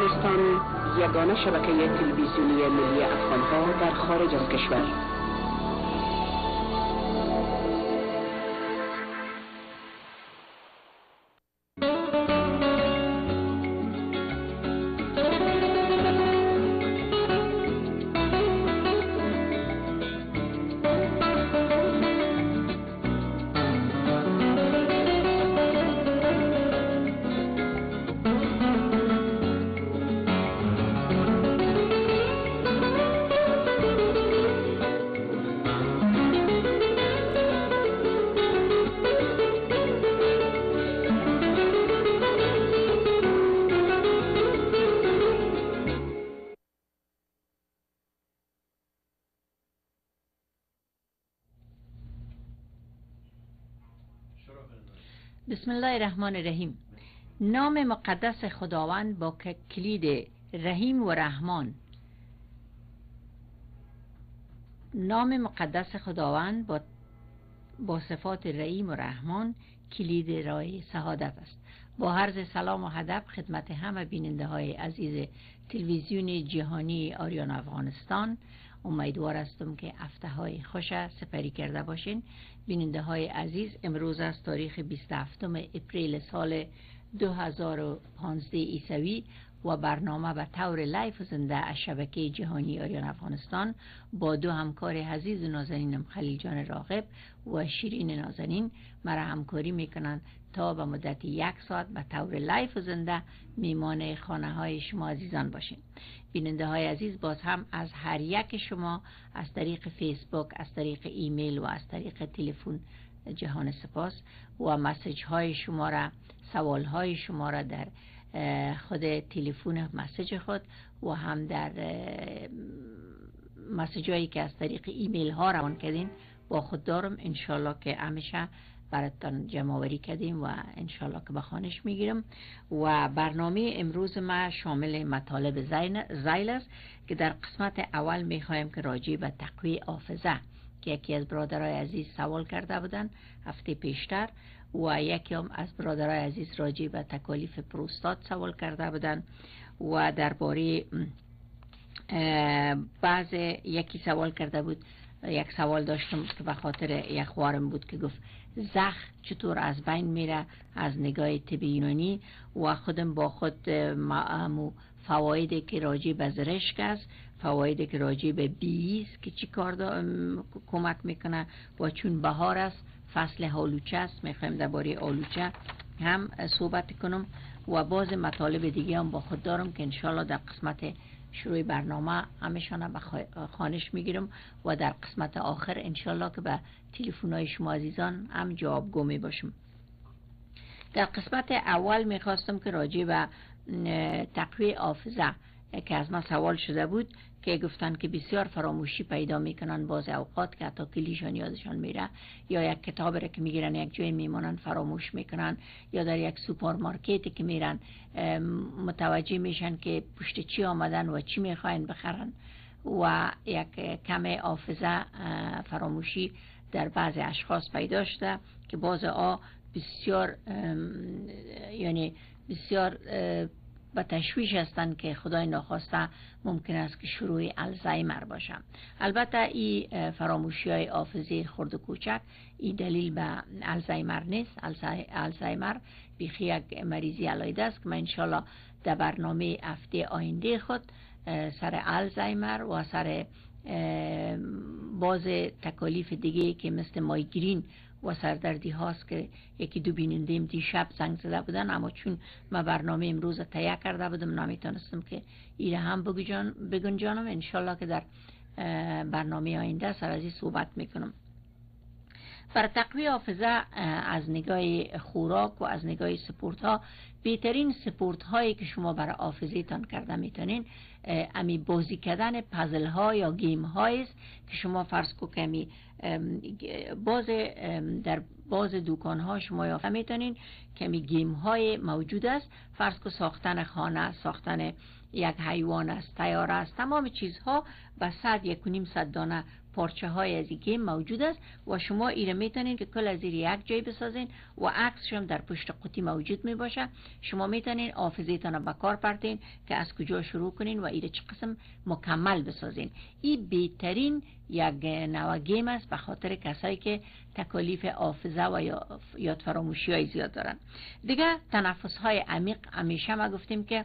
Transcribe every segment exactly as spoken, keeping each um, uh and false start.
افغانستان، یگانه شبکه تلویزیونی ملی افغانها در خارج از کشور. بسم الله الرحمن الرحیم. نام مقدس خداوند با کلید رحیم و رحمان. نام مقدس خداوند با با صفات رحیم و رحمان کلید راه سعادت است. با عرض سلام و ادب خدمت همه بیننده های عزیز تلویزیون جهانی آریانا افغانستان، امیدوار هستم که هفته های خوش سپری کرده باشین. بیننده های عزیز، امروز از تاریخ بیست و هفتم اپریل سال دو هزار و پانزده عیسوی و برنامه به طور لایف زنده از شبکه جهانی آریانا افغانستان با دو همکار عزیز و نازنینم، خلیل جان راغب و شیرین نازنین، مرا همکاری میکنند تا به مدت یک ساعت به طور لایف زنده میمان خانه های شما عزیزان باشین. بیننده های عزیز، باز هم از هر یک شما از طریق فیسبوک، از طریق ایمیل و از طریق تلفن جهان سپاس و مسیج های شما را، سوال های شما را در خود تلفن مسیج خود و هم در مسیج هایی که از طریق ایمیل ها روان کردین با خود دارم. انشالله که همیشه براتان جمع‌آوری کردیم و انشالله که بخوانش میگیرم. و برنامه امروز ما شامل مطالب زیل است که در قسمت اول میخوایم که راجع به تقویت حافظه که یکی از برادرای عزیز سوال کرده بودن هفته پیشتر و یکی هم از برادرای عزیز راجع به تکالیف پروستات سوال کرده بودن و درباره بعض یکی سوال کرده بود. یک سوال داشتم که به خاطر یک خوارم بود که گفت زخم چطور از بین میره از نگاه طب یونانی و خودم با خود معمو فوایدی که راجع به زرشک است، فوایدی که راجع به بیز که چی کار کمک میکنه و چون بهار است فصل آلوچه است میخوایم درباره آلوچه هم صحبت کنم و باز مطالب دیگه هم با خود دارم که انشالله در قسمت شروع برنامه همیشانه به خوانش میگیرم و در قسمت آخر انشالله که به تلفن‌های شما عزیزان هم جوابگو می باشم. در قسمت اول میخواستم که راجع به تقویت حافظه که از من سوال شده بود که گفتن که بسیار فراموشی پیدا میکنن باز اوقات که حتی کلیشان یادشان میره یا یک کتاب را که میگیرن یک جای میمونن فراموش میکنن یا در یک سوپرمارکتی که میرن متوجه میشن که پشت چی آمدن و چی میخواین بخرن و یک کم حافظه فراموشی در بعض اشخاص پیدا شده که باز آ بسیار یعنی بسیار با تشویش هستند که خدای ناخواسته ممکن است که شروع الزایمر باشه. البته این فراموشی های حافظه خرد و کوچک این دلیل به الزایمر نیست. الزایمر بیخی یک مریضی علیده است که من انشالله در برنامه هفته آینده خود سر الزایمر و سر باز تکالیف دیگه که مثل مایگرین و سردردی هاست که یکی دو بینندیم دیشب زنگ زده بودن، اما چون ما برنامه امروز تهیه کرده بودم نمیتونستم که ایره هم بگنجانم. انشالله که در برنامه آینده سر ازی صحبت میکنم. برای تقویت حافظه از نگاه خوراک و از نگاه سپورت ها، بهترین سپورت هایی که شما برای حافظه تان کرده میتونین امی بازی کردن پازل ها یا گیم هایی است که شما فرض کو کمی باز در باز دکان ها شما یافته میتونین کمی گیم های موجود است. فرض کو ساختن خانه، ساختن یک حیوان است، طیاره است، تمام چیزها به صد یک و نیم صد دانه پارچه های از این گیم موجود است و شما ایره میتونین که کل از یک جای بسازین و عکسش هم در پشت قوطی موجود می باشه. شما میتونین حافظه‌تان را به کار پرتین که از کجا شروع کنین و ایره چه قسم مکمل بسازین. این بهترین یک نوع گیم است به خاطر کسایی که تکالیف حافظه و یاد فراموشی های زیاد دارن. دیگه تنفس های عمیق، همیشه ما گفتیم که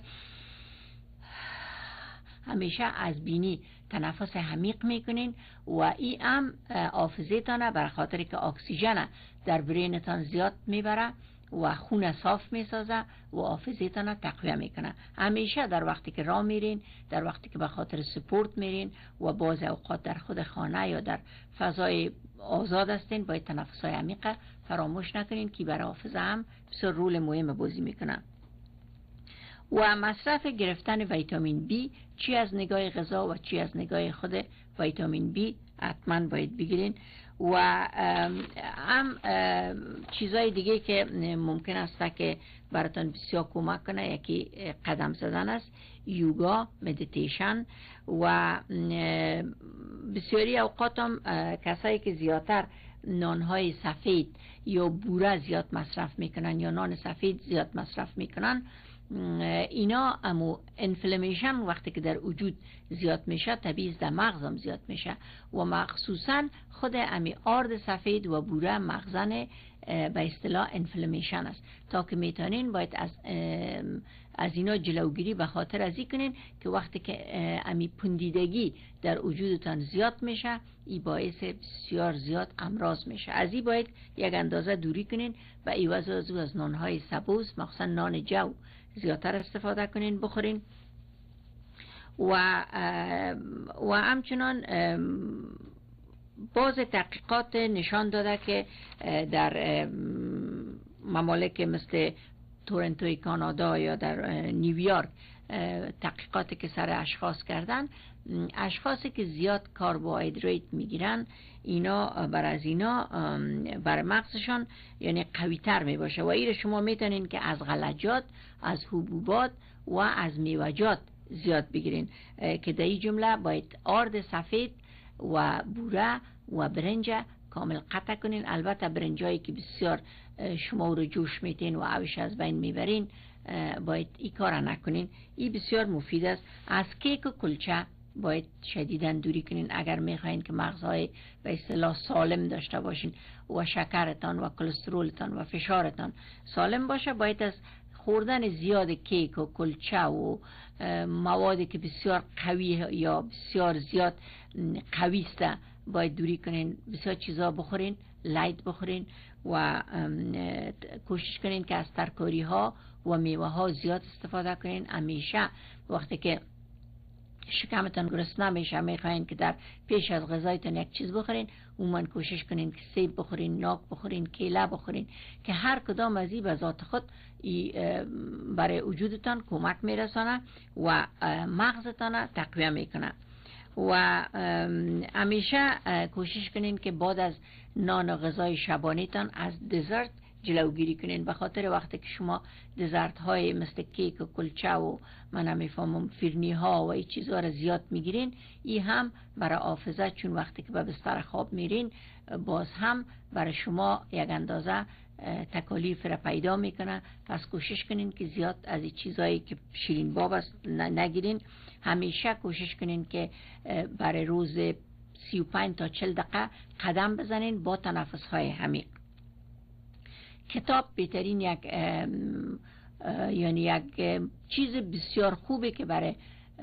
همیشه از بینی تنفس عمیق میکنین و این هم حافظه تانه بر خاطر که اکسیژن در برینتان زیاد میبره و خون صاف میسازه و حافظه تانه تقویه میکنه. همیشه در وقتی که راه میرین، در وقتی که به خاطر سپورت میرین و باز اوقات در خود خانه یا در فضای آزاد هستین، باید تنفس های عمیق فراموش نکنین که برای حافظه هم بسیار رول مهم بازی میکنه. و مصرف گرفتن ویتامین بی، چی از نگاه غذا و چی از نگاه خود ویتامین بی حتما باید بگیرین. و هم چیزای دیگه که ممکن است که براتون بسیار کمک کنه، یکی قدم زدن است، یوگا، مدیتیشن. و بسیاری اوقات هم کسایی که زیادتر نانهای سفید یا بوره زیاد مصرف میکنن یا نان سفید زیاد مصرف میکنن، اینا امو انفلمیشن وقتی که در وجود زیاد میشه طبیعی در مغز هم زیاد میشه و مخصوصا خود امی آرد سفید و بوره مغزن به اصطلاح انفلمیشن است. تا که میتونین باید از از اینا جلوگیری به خاطر ازی کنین که وقتی که امی پندیدگی در وجودتان زیاد میشه، این باعث بسیار زیاد امراض میشه. از این باید یک اندازه دوری کنین و ایواز از از نانهای سبوز، مخصوصا نان جو زیادتر استفاده کنین، بخورین. و و همچنان باز تحقیقات نشان داده که در ممالک مثل تورنتوی کانادا یا در نیویورک تحقیقاتی که سر اشخاص کردن، اشخاصی که زیاد کربوهیدرات میگیرن اینا بر از اینا بر مغزشان یعنی قوی تر می باشه. و این شما میتونین که از غلجات، از حبوبات و از میوجات زیاد بگیرین که در این جمله باید آرد سفید و بوره و برنج کامل قطع کنین. البته برنجایی که بسیار شما رو جوش میتین و اوش از بین میبرین باید ای کار نکنین، این بسیار مفید است. از کیک و کلچه باید شدیداً دوری کنین اگر میخواین که مغزهای به اصطلاح سالم داشته باشین و شکرتان و کلسترولتان و فشارتان سالم باشه. باید از خوردن زیاد کیک و کلچه و موادی که بسیار قوی یا بسیار زیاد قوی است باید دوری کنین. بسیار چیزا بخورین، لایت بخورین و کوشش کنین که از ترکاری ها و میوه ها زیاد استفاده کنین. همیشه وقتی که شکمتان گرسنه میشه میخواین که در پیش از غذایتان یک چیز بخورین، عموما کوشش کنین که سیب بخورین، ناک بخورین، کیله بخورین که هر کدام از این به ذات خود برای وجودتان کمک میرسانه و مغزتان تقویه میکنه. و همیشه کوشش کنین که بعد از نان و غذای شبانیتان از دزرت جلوگیری کنین، به خاطر وقتی که شما دزرت های مثل کیک و کلچه و من نمیفهمم فرنی ها و این چیزها را زیاد میگیرین، این هم برای حافظه، چون وقتی که به بستر خواب میرین باز هم برای شما یک اندازه تکالیف را پیدا میکنه. پس کوشش کنین که زیاد از این چیزهایی که شیرین باب است نگیرین. همیشه کوشش کنین که برای روز سی و پنج تا چهل دقیقه قدم بزنین با تنفس های عمیق. کتاب بهترین یک یعنی یک چیز بسیار خوبه که برای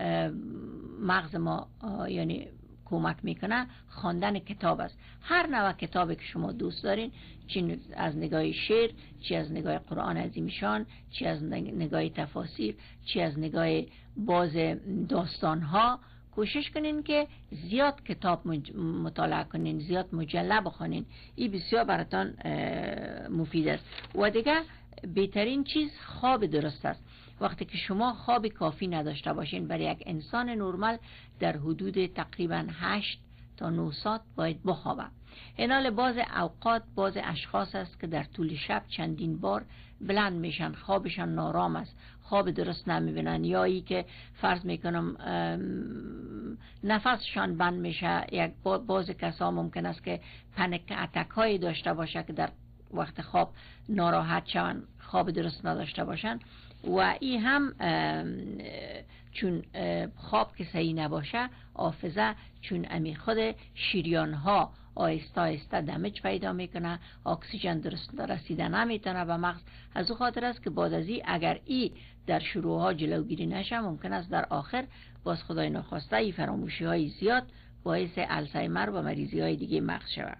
مغز ما یعنی کمک میکنه، خواندن کتاب است. هر نوع کتابی که شما دوست دارین، چی از نگاه شعر، چی از نگاه قرآن عظیمشان، چی از نگاه تفاسیر، چی از نگاه باز داستان ها، کوشش کنین که زیاد کتاب مطالعه کنین، زیاد مجله بخونین. این بسیار براتان مفید است. و دیگه بهترین چیز خواب درست است. وقتی که شما خواب کافی نداشته باشین، برای یک انسان نرمال در حدود تقریبا هشت تا نه ساعت باید بخوابه. این حال باز اوقات باز اشخاص است که در طول شب چندین بار بلند میشن، خوابشان نارام است، خواب درست نمیبینن، یا ای که فرض میکنم نفسشان بند میشه. یک باز کسا ممکن است که پنیک اتک هایی داشته باشه که در وقت خواب ناراحت شون، خواب درست نداشته باشن و این هم چون خواب که صحیح نباشه حافظه چون امی خود شریان ها آهسته آهسته دمج پیدا میکنه، اکسیژن درست رسیده نمیتونه به مغز. از او خاطر است که بعد از این اگر ای در شروع ها جلوگیری نشه ممکن است در آخر باز خدای نخواسته ای فراموشی های زیاد باعث الزایمر و مریضی های دیگه مغز شود.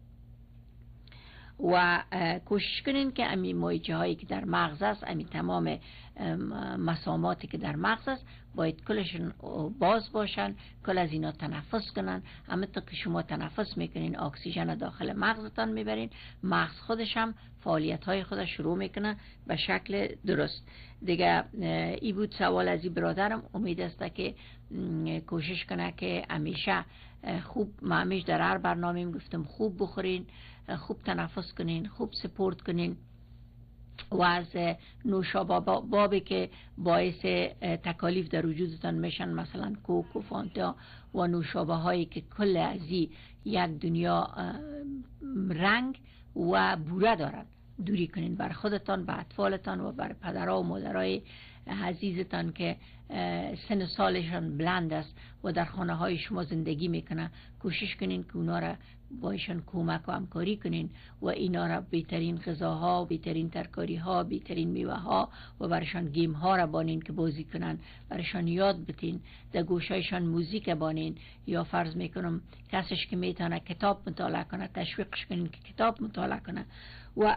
و کوشش کنین که امی مایچه هایی که در مغز است، امی تمام مساماتی که در مغز است باید کلشون باز باشن، کل از اینا تنفس کنن. همینطور که شما تنفس میکنین اکسیژن داخل مغزتان میبرین، مغز خودش هم فعالیت های خودش شروع میکنه به شکل درست. دیگه ای بود سوال از این برادرم. امید است که کوشش کنه که همیشه خوب، ما همیشه در هر برنامه گفتم خوب بخورین، خوب تنفس کنین، خوب سپورت کنین و از نوشابابی که باعث تکالیف در وجودتان میشن مثلا کوک و فانتا و نوشابه هایی که کل ازی یک دنیا رنگ و بوره دارن دوری کنین. بر خودتان، بر اطفالتان و بر پدرها و مادرای عزیزتان که سن سالشان بلند است و در خانه های شما زندگی میکنه، کوشش کنین که اونا را بایشان کمک و همکاری کنین و اینا را بهترین غذاها، بهترین ترکاری ها، بهترین میوه ها و برشان گیم ها را بانین که بازی کنن، برشان یاد بتین، در گوشایشان موزیک بانین، یا فرض میکنم کسش که میتونه کتاب مطالعه کنه تشویقش کنین که کتاب مطالعه کنه. و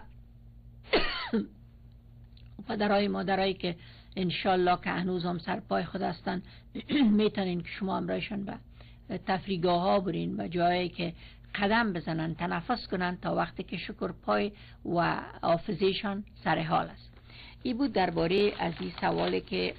پدرای مادرایی که انشالله که هنوز هم سر پای خود هستن میتونین که شما همراهشان به تفریحگاه ها برین، به جایی که قدم بزنن، تنفس کنن تا وقتی که شکر پای و حافظهشان سر حال است. این بود درباره از این سوالی که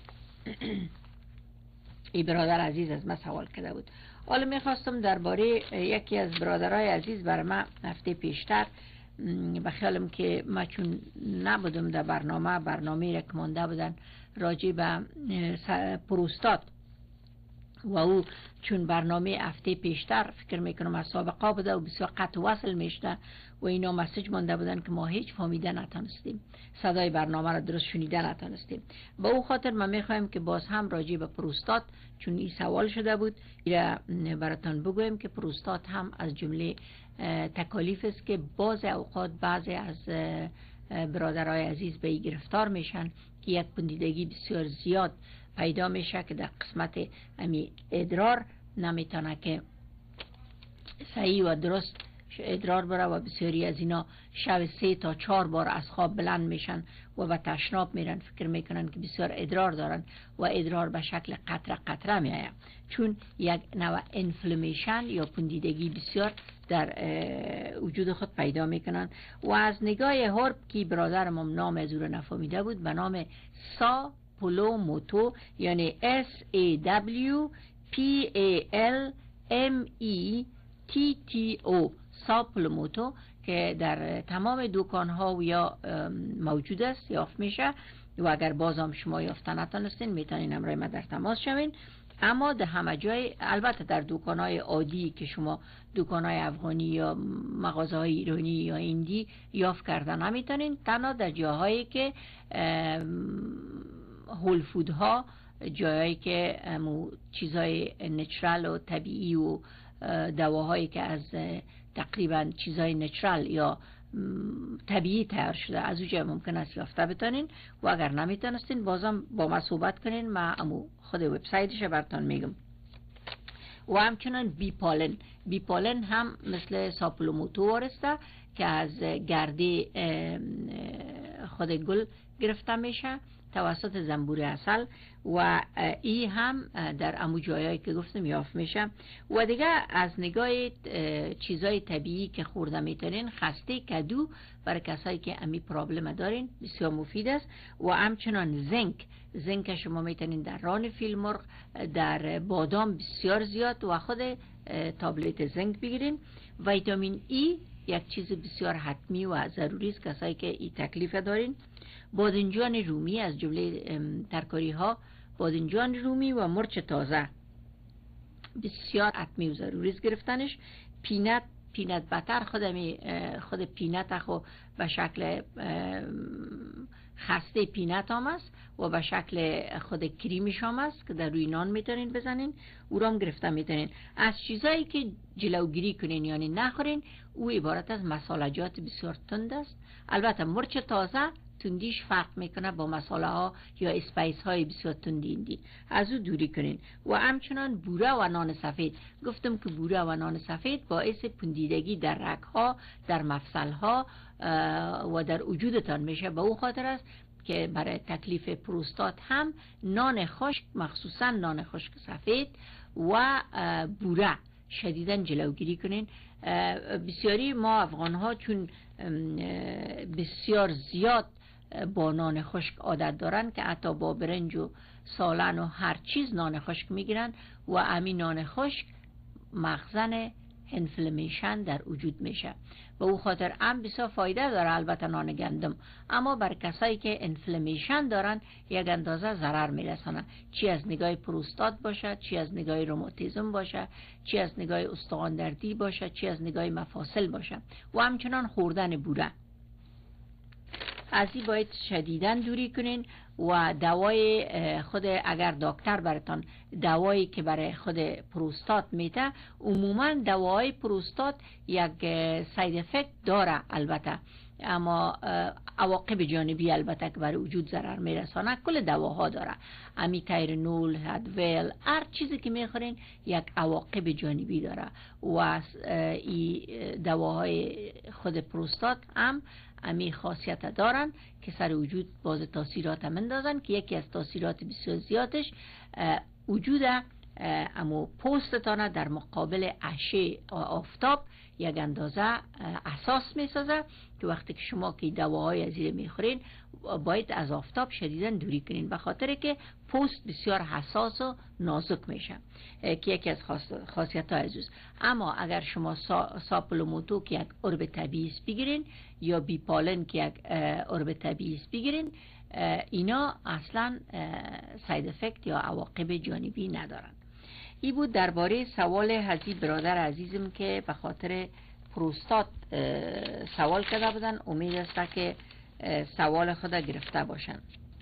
این برادر عزیز از من سوال کرده بود. حالا میخواستم درباره یکی از برادرای عزیز بر من هفته پیشتر به خیالم که ما چون نبودم در برنامه برنامه رک مانده بودن راجع به پروستات و او چون برنامه هفته پیشتر فکر میکنم از سابقه بوده و بسیار قطع وصل میشته و اینا مسیج مانده بودن که ما هیچ فهمیده نتانستیم، صدای برنامه را درست شنیده نتانستیم. با او خاطر ما میخوایم که باز هم راجع به پروستات چون این سوال شده بود براتان بگویم که پروستات هم از جمله تکالیف است که بعض اوقات بعضی از برادرای عزیز به گرفتار میشن که یک پندیدگی بسیار زیاد پیدا میشه که در قسمت امی ادرار نمیتونه که صحیح و درست ادرار بره و بسیاری از اینا شب سه تا چهار بار از خواب بلند میشن و به تشناب میرن، فکر میکنن که بسیار ادرار دارن و ادرار به شکل قطره قطره میآید چون یک نوع انفلمیشن یا پندیدگی بسیار در وجود خود پیدا میکنن. و از نگاه هرب که برادرم نام از او رو نفهمیده بود به نام سا پلو موتو یعنی S A W P A L M E T T O ساپلوموتو که در تمام دکان ها یا موجود است، یافت میشه و اگر بازم شما یافته نتونستین میتونین همراه ما در تماس شوین. اما در همه جای، البته در دکان های عادی که شما دکان های افغانی یا مغازه های ایرانی یا هندی یافت کردن نمیتونین، تنها در جاهایی که هول فود ها، جاهایی که چیزای نچرال و طبیعی و دواهایی که از تقریبا چیزای نچرال یا طبیعی تیار شده از اونجا ممکن است یافته بتونین و اگر نمیتونستین بازم با ما صحبت کنین، ما امو خود وبسایتش براتون میگم. و همچنان بیپالن بیپالن هم مثل ساپلوموتو وارسته که از گرده خود گل گرفته میشه توسط زنبور عسل و ای هم در امو جایایی که گفتم یافت میشه. و دیگه از نگاه چیزای طبیعی که خورده میتونین، خسته کدو برای کسایی که امی پرابلم دارین بسیار مفید است. و همچنان زنک زنک شما میتونین در ران فیل مرغ، در بادام بسیار زیاد و خود تابلت زنک بگیرین. ویتامین ای یک چیز بسیار حتمی و ضروری است کسایی که ای تکلیف دارین. بادنجان رومی از جمله ترکاری ها، بادنجان رومی و مرچ تازه بسیار حتمی و ضروری است گرفتنش. پینت پینت بتر خودمی خود پینت خو به شکل خسته پینت هم است و به شکل خود کریمیش هم است که در روی نان میتونین بزنین، او را هم گرفته میتونین. از چیزایی که جلوگیری کنین یعنی نخورین، او عبارت از مسالجات بسیار تند است. البته مرچ تازه تندیش فرق میکنه با مساله ها یا اسپایس های بسیار تندی، از او دوری کنین. و همچنان بوره و نان سفید، گفتم که بوره و نان سفید باعث پندیدگی در رگ ها، در مفصل ها و در وجودتان میشه. به او خاطر است که برای تکلیف پروستات هم نان خشک، مخصوصا نان خشک سفید و بوره شدیداً جلوگیری کنین. بسیاری ما افغان ها چون بسیار زیاد با نان خشک عادت دارن که حتی با برنج و سالن و هر چیز نان خشک میگیرن و همین نان خشک مخزن انفلمیشن در وجود میشه و او خاطر هم بسیار فایده داره البته نان گندم، اما بر کسایی که انفلمیشن دارن یک اندازه ضرر میرسانه، چی از نگاه پروستات باشه، چی از نگاه روماتیسم باشه، چی از نگاه استخوان دردی باشه، چی از نگاه مفاصل باشه. و همچنان خوردن بوره از این باید شدیداً دوری کنین. و دوای خود اگر دکتر براتان دوایی که برای خود پروستات میده، عموما دوای پروستات یک ساید افکت داره البته، اما عواقب جانبی البته که برای وجود ضرر میرسانه. کل دواها داره، امی تایرنول، هدویل، هر چیزی که میخورین یک عواقب جانبی داره و این دواهای خود پروستات هم امی خاصیت دارن که سر وجود باز تاثیرات هم اندازن که یکی از تاثیرات بسیار زیادش وجود امو پوستتانه در مقابل اشعه آفتاب یک اندازه اساس میسازه که وقتی که شما که دواهای از این میخورین باید از آفتاب شدیداً دوری کنین، به خاطر که پوست بسیار حساس و نازک میشه که یکی از خاصیت های ازوست. اما اگر شما سا ساپلوموتو که یک ارب طبیعی بگیرین یا بیپالن که یک ارب طبیعی بگیرین، اینا اصلا ساید افکت یا عواقب جانبی ندارن. این بود درباره سوال هزی برادر عزیزم که به خاطر پروستات سوال کرده بودن. امید است که سوال خود گرفته باشن.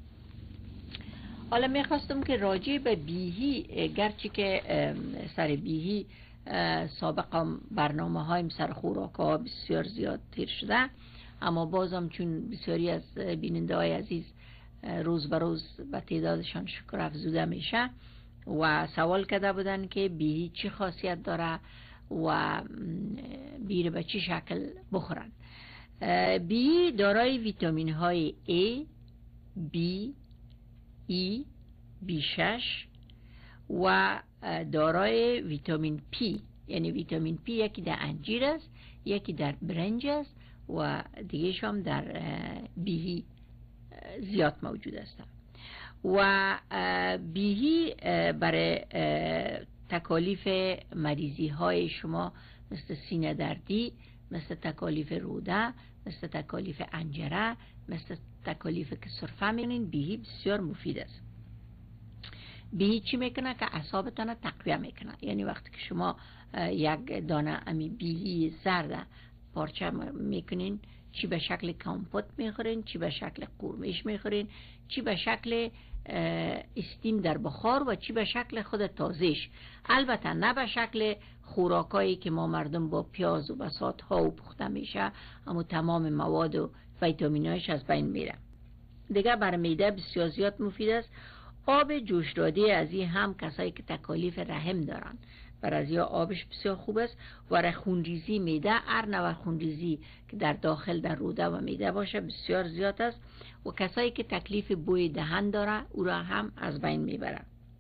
حالا میخواستم که راجع به بیهی، گرچه که سر بیهی سابقا برنامه هایم سر خوراک ها بسیار زیاد تیر شده، اما بازم چون بسیاری از بیننده های عزیز روز به روز به تعدادشان شکر افزوده میشه و سوال کرده بودن که بیهی چی خاصیت داره و بیره به چی شکل بخورن. بیهی دارای ویتامین های A، B، E، بی شش و دارای ویتامین P، یعنی ویتامین P یکی در انجیر است، یکی در برنج است و دیگه هم در بیهی زیاد موجود است. و بیهی برای تکالیف مریضی های شما مثل سینه دردی، مثل تکالیف روده، مثل تکالیف انجره، مثل تکالیف که سرفه میکنین، بیهی بسیار مفید است. بیهی چی میکنه که اعصابتان تقویه میکنه، یعنی وقتی که شما یک دانه امی بیهی زرد پارچه میکنین، چی به شکل کامپوت میخورین، چی به شکل قورمه‌اش میخورین، چی به شکل استیم در بخار و چی به شکل خود تازهش. البته نه به شکل خوراکایی که ما مردم با پیاز و بساط ها و پخته میشه، اما تمام مواد و ویتامینایش از بین میره. دیگه برای معده بسیار زیاد مفید است. آب جوش داده از این هم کسایی که تکالیف رحم دارن برای از یا آبش بسیار خوب است. و خونریزی معده، هر نوع خونریزی که در داخل در روده و معده باشه بسیار زیاد است و کسایی که تکلیف بوی دهن داره او را هم از بین میبره.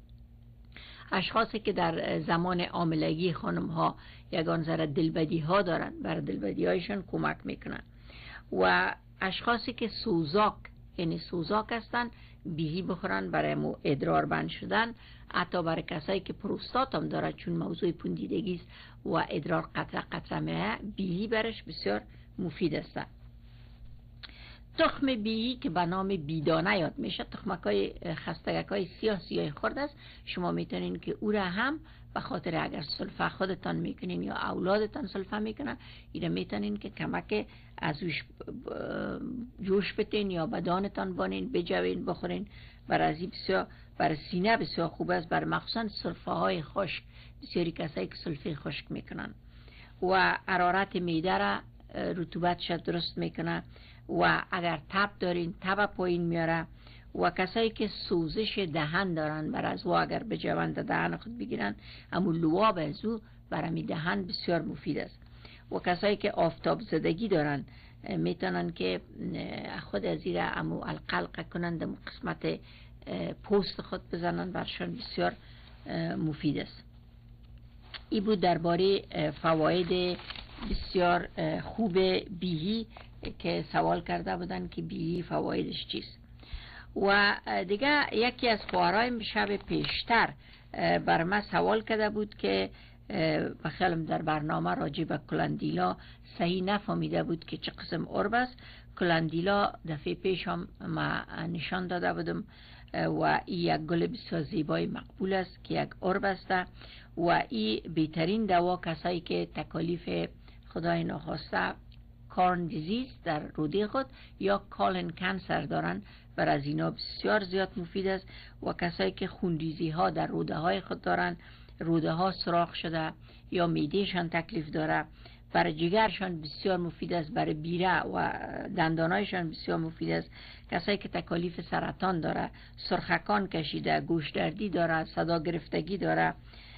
اشخاصی که در زمان حاملگی خانم ها یگان ذره دلبدی ها دارن، برای دلبدی هایشون کمک میکنن. و اشخاصی که سوزاک یعنی سوزاک هستن بیهی بخورن برای مو ادرار بند شدن. حتی برای کسایی که پروستات هم داره چون موضوع پوندیدگی است و ادرار قطره قطره میه، بیهی برش بسیار مفید است. تخم بیهی که به نام بیدانه یاد میشه، تخمکای خستگکای سیاه سیاه خرد است، شما میتونین که او را هم به خاطر اگر سلفه خودتان میکنین یا اولادتان سلفه میکنن، ایره میتونین که کمک از اوش جوش بتین یا بدانتان بانین، بجوین، بخورین. برای بسیار برای سینه بسیار خوب است، برای مخصوصا سلفه های خشک. بسیاری کسایی که سلفه خشک میکنن و حرارت معده را رطوبتش درست میکنه و اگر تب دارین تب پایین میاره و کسایی که سوزش دهن دارن بر از و اگر به جوند دهن خود بگیرن امو لواب از او برای دهن بسیار مفید است. و کسایی که آفتاب زدگی دارن میتونن که خود از این امو القلق کنند، امو قسمت پوست خود بزنن، برشان بسیار مفید است. این بود درباره فواید بسیار خوب بیهی که سوال کرده بودن که بیهی فوایدش چیست. و دیگه یکی از خواهرای شب پیشتر بر من سوال کرده بود که بخیالم در برنامه راجع به کلندیلا صحیح نفهمیده بود که چه قسم عرب است. کلندیلا دفعه پیش هم ما نشان داده بودم و این یک گل بسیار زیبای مقبول است که یک عرب است و این بهترین دوا کسایی که تکالیف خدای ناخواسته کارن دیزیز در روده خود یا کالن کانسر دارن، بر از اینا بسیار زیاد مفید است. و کسایی که خونریزی ها در روده های خود دارن، روده ها سراخ شده یا میدهشان تکلیف داره، برای جگرشان بسیار مفید است، برای بیره و دندانایشان بسیار مفید است. کسایی که تکالیف سرطان داره، سرخکان کشیده، گوش دردی داره، صدا گرفتگی داره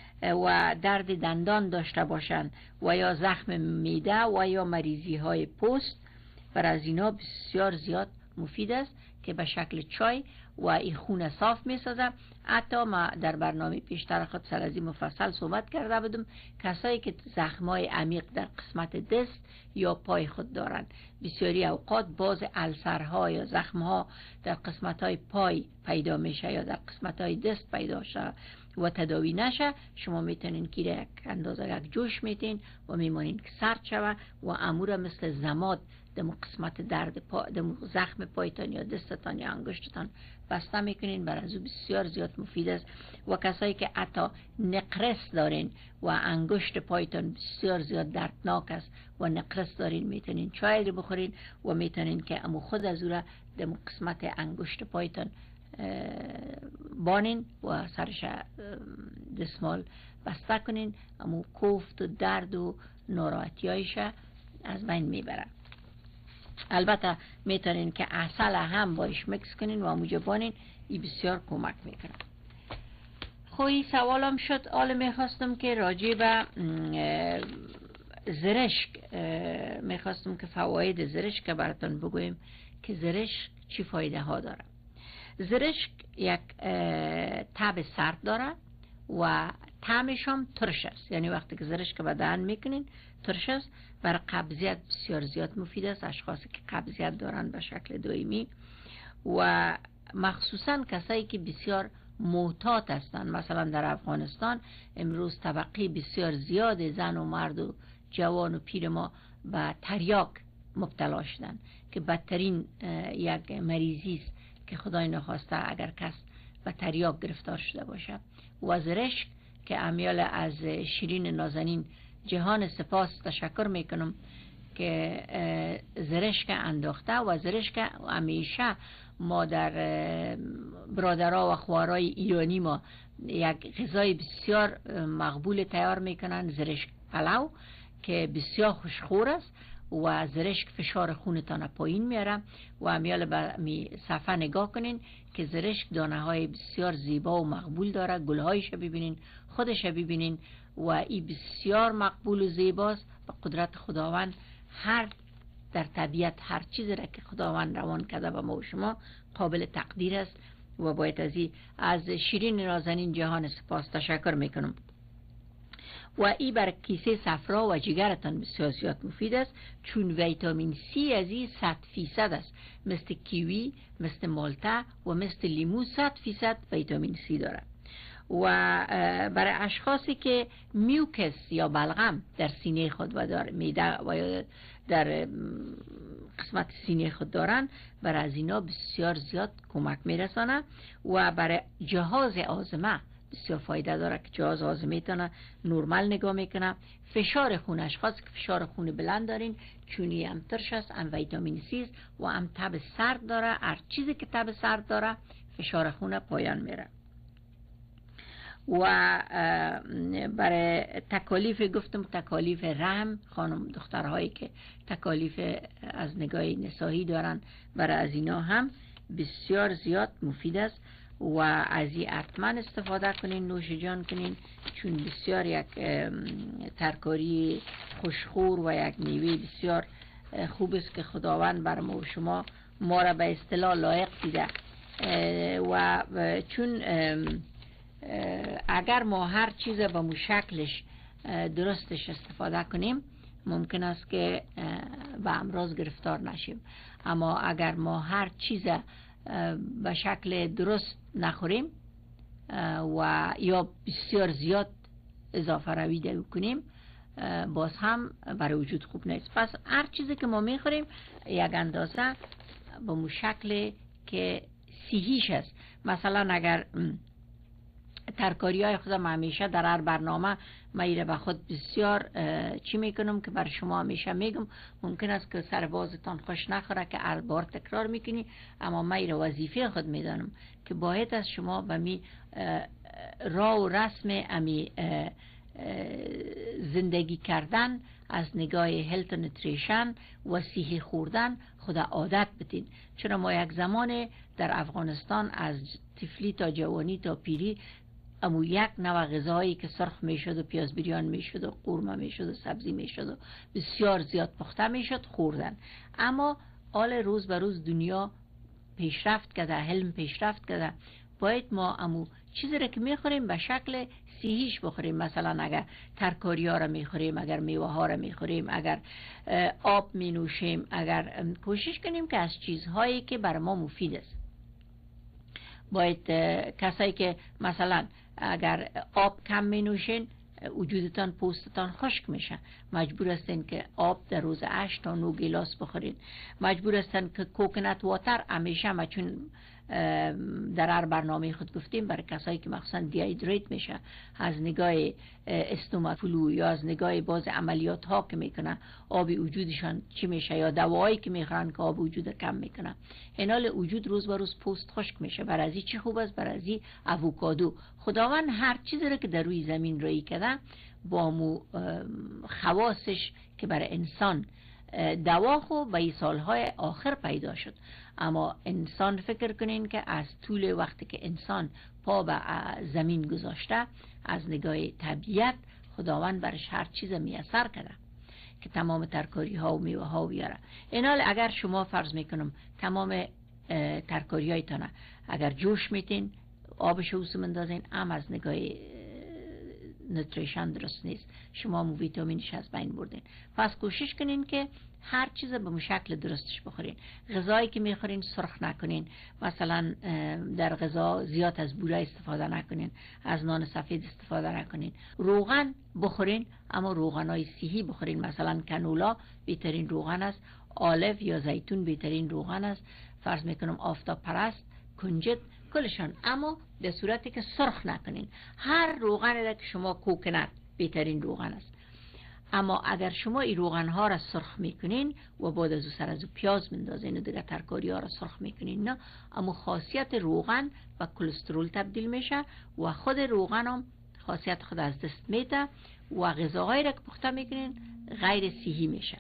و درد دندان داشته باشند و یا زخم میده و یا مریضی های پوست، بر از اینا بسیار زیاد مفید است که به شکل چای و این خون صاف می سازه. حتی ما در برنامه پیشتر خود سر از این مفصل صحبت کرده بودم، کسایی که زخمای عمیق در قسمت دست یا پای خود دارند، بسیاری اوقات باز السرها یا زخمها در قسمتهای پای پیدا میشه یا در قسمتهای دست پیدا شه و تداوی نشه، شما میتونین که یک اندازه یک جوش میتین و میمونین که سرد شوه و امور مثل زماد دمو قسمت درد پا دمو زخم پایتان یا دستتان یا انگشتتان بسته میکنین، بر از او بسیار زیاد مفید است. و کسایی که حتی نقرس دارین و انگشت پایتان بسیار زیاد دردناک است و نقرس دارین، میتونین چای رو بخورین و میتونین که امو خود از او را دمو قسمت انگشت پایتان بانین و سرش دستمال بسته کنین، امو کوفت و درد و ناراحتی هایش از بین میبره. البته میتونین که عسل هم باش مکس کنین و اموجه بانین، این بسیار کمک میکنه. خوی سوالم شد، حالا میخواستم که راجع به زرشک میخواستم که فواید زرشک براتون بگویم که زرشک چی فایده ها داره. زرشک یک تب سرد داره و طعمش هم ترش است، یعنی وقتی که زرشک به دهن میکنین ترش است. برای قبضیت بسیار زیاد مفید است، اشخاصی که قبضیت دارن به شکل دائمی و مخصوصا کسایی که بسیار معتاد هستند. مثلا در افغانستان امروز طبقه بسیار زیاد زن و مرد و جوان و پیر ما به تریاک مبتلا شدن که بدترین یک مریضی است که خدای نخواسته اگر کس به تریاک گرفتار شده باشه. و زرشک که امیال از شیرین نازنین جهان سپاس تشکر میکنم که زرشک انداخته و زرشک همیشه ما در برادرها و خوارای ایرانی ما یک غذای بسیار مقبول تیار میکنن، زرشک پلو که بسیار خوشخور است و زرشک فشار خونتان پایین میاره و امیال به می صفحه نگاه کنین که زرشک دانه های بسیار زیبا و مقبول داره، گلهایش ببینین، خودش ببینین و این بسیار مقبول و زیباست. به قدرت خداوند هر در طبیعت هر چیزی را که خداوند روان کرده به ما و شما قابل تقدیر است و باید از از شیرین نازنین جهان سپاس تشکر میکنم. و ای بر کیسه صفرا و جگرتان بسیار زیاد مفید است، چون ویتامین سی از این صد فیصد است، مثل کیوی، مثل مالته و مثل لیمو صد فیصد ویتامین سی داره. و برای اشخاصی که میوکس یا بلغم در سینه خود و در میده و در قسمت سینه خود دارن، برای از اینا بسیار زیاد کمک میرسانه و برای جهاز هاضمه بسیار فایده داره که جهاز هاضمه تانه نرمال نگاه میکنه. فشار خون، اشخاص که فشار خون بلند دارین چونی هم ترش است، هم ویتامین سی است و هم تب سرد داره. هر چیزی که تب سرد داره فشار خون پایان میره. و برای تکالیف گفتم تکالیف رحم، خانم دخترهایی که تکالیف از نگاه نسایی دارن، برای از اینا هم بسیار زیاد مفید است و از این حتما استفاده کنین، نوش جان کنین، چون بسیار یک ترکاری خوشخور و یک میوه بسیار خوب است که خداوند بر ما و شما ما را به اصطلاح لایق دیده. و چون اگر ما هر چیز به مو شکلش درستش استفاده کنیم ممکن است که به امراض گرفتار نشیم، اما اگر ما هر چیز به شکل درست نخوریم و یا بسیار زیاد اضافه روی کنیم باز هم برای وجود خوب نیست. پس هر چیزی که ما میخوریم یک اندازه به مو شکل که صحیح است. مثلا اگر ترکاری های خودم همیشه در هر برنامه میره به خود بسیار چی میکنم که بر شما همیشه میگم، ممکن است که سر بازتان خوش نخوره که هر بار تکرار میکنی، اما میره وظیفه خود میدانم که باید از شما به می راه و رسم امی زندگی کردن از نگاه هلت و نوتریشن و صحی خوردن خدا عادت بتین. چرا ما یک زمان در افغانستان از طفلی تا جوانی تا پیری امو یک نوع غذایی که سرخ میشد و پیاز بریان میشد و قورمه میشد و سبزی میشد و بسیار زیاد پخته میشد خوردن. اما حال روز به روز دنیا پیشرفت کرده، علم پیشرفت کرده، باید ما امو چیزی را که میخوریم به شکل صحیحش بخوریم. مثلا اگر ترکاری ها را میخوریم، اگر میوه ها را میخوریم، اگر آب می نوشیم، اگر کوشش کنیم که از چیزهایی که بر ما مفید است. باید کسایی که مثلا اگر آب کم می نوشین وجودتان پوستتان خشک میشه، مجبور هستین که آب در روز هشت تا نه گلاس بخورین. مجبور هستین که کوکونات واتر همیشه، ما چون در هر برنامه خود گفتیم برای کسایی که مخصوصا دیهایدریت میشه از نگاه استومات فلو یا از نگاه باز عملیات ها که میکنه آب وجودشان چی میشه، یا دوایی که میخورن که آب وجود کم میکنه، اینال وجود روز به روز پوست خشک میشه. برای ازی چی خوب است؟ برای ازی اووکادو. خداوند هر چیزی رو که در روی زمین رایی کرده با مو خواصش که برای انسان دوا خو به سالهای آخر پیدا شد. اما انسان فکر کنین که از طول وقتی که انسان پا به زمین گذاشته از نگاه طبیعت خداوند برش هر چیز میسر کرده که تمام ترکاری ها و میوه ها بیاره. اینال اگر شما فرض میکنم تمام ترکاری هایتانه اگر جوش میتین آبش رو مندازین، هم از نگاه نوتریشن درست نیست، شما مو ویتامینش از بین بردین. پس کوشش کنین که هر چیز به مشکل درستش بخورین. غذایی که میخورین سرخ نکنین، مثلا در غذا زیاد از بوره استفاده نکنین، از نان سفید استفاده نکنین. روغن بخورین اما روغنای صحی بخورین. مثلا کنولا بهترین روغن است، آلو یا زیتون بهترین روغن است، فرض میکنم آفتاب پرست، کنجد، کلشان، اما به صورتی که سرخ نکنین. هر روغنی را که شما کوکونات بهترین روغن است، اما اگر شما این روغن ها را سرخ میکنین و بعد از او سر از او پیاز مندازین و دیگه ترکاری ها را سرخ میکنین، نه، اما خاصیت روغن و کلسترول تبدیل میشه و خود روغن هم خاصیت خود از دست میده و غذاهایی را که پخته میکنین غیر صحی میشه.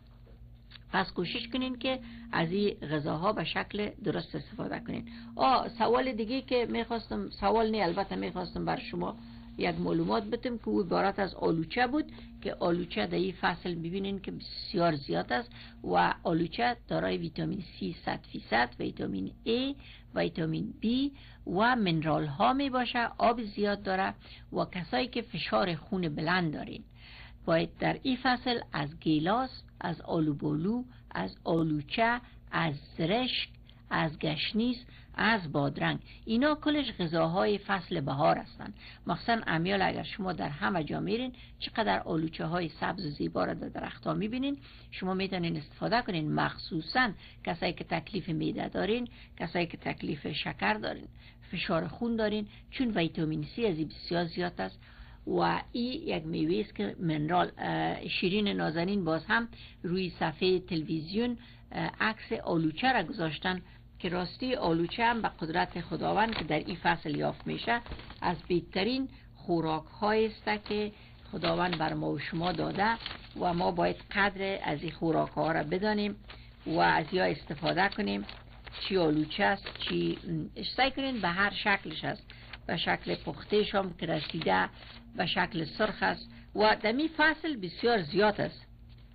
پس کوشش کنین که از این غذاها به شکل درست استفاده کنین. آه سوال دیگه که میخواستم، سوال نه البته میخواستم بر شما یک معلومات بدم که او عبارت از آلوچه بود که آلوچه در این فصل ببینین که بسیار زیاد است و آلوچه دارای ویتامین سی صد فیصد، ویتامین A، ویتامین B و منرال ها می باشه، آب زیاد داره و کسایی که فشار خون بلند دارین باید در این فصل از گیلاس، از آلوبولو، از آلوچه، از زرشک، از گشنیز، از بادرنگ، اینا کلش غذاهای فصل بهار هستند. مخصوصا امیال اگر شما در همه جا میرین چقدر آلوچه های سبز و زیبا را در درخت ها میبینین، شما میتونین استفاده کنین. مخصوصا کسایی که تکلیف معده دارین، کسایی که تکلیف شکر دارین، فشار خون دارین، چون ویتامین سی از این بسیار زیاد است و این یک میوه است که منرال. شیرین نازنین باز هم روی صفحه تلویزیون عکس آلوچه را گذاشتن که راستی آلوچه هم به قدرت خداوند که در این فصل یافت میشه از بهترین خوراک های است که خداوند بر ما و شما داده و ما باید قدر از این خوراک ها را بدانیم و از یا استفاده کنیم. چی آلوچه است، چی سعی کنین به هر شکلش است، به شکل پختهش هم که رسیده، به شکل سرخ است و در این فصل بسیار زیاد است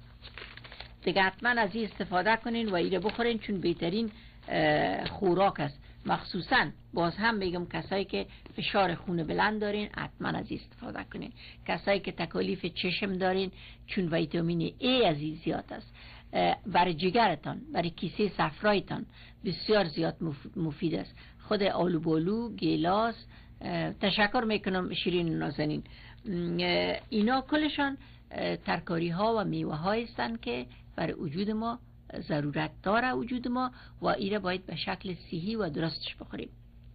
دیگه. حتما از این استفاده کنین و ایره بخورین چون بهترین خوراک است. مخصوصا باز هم میگم کسایی که فشار خون بلند دارین حتما از این استفاده کنین. کسایی که تکالیف چشم دارین چون ویتامین ای از این زیاد است. برای جگرتان، برای کیسه صفرایتان بسیار زیاد مفید است. خود آلو بالو، گیلاس، تشکر میکنم شیرین نازنین، اینا کلشان ترکاری ها و میوه های هستند که برای وجود ما ضرورت داره وجود ما و ایره باید به شکل صحی و درستش بخوریم.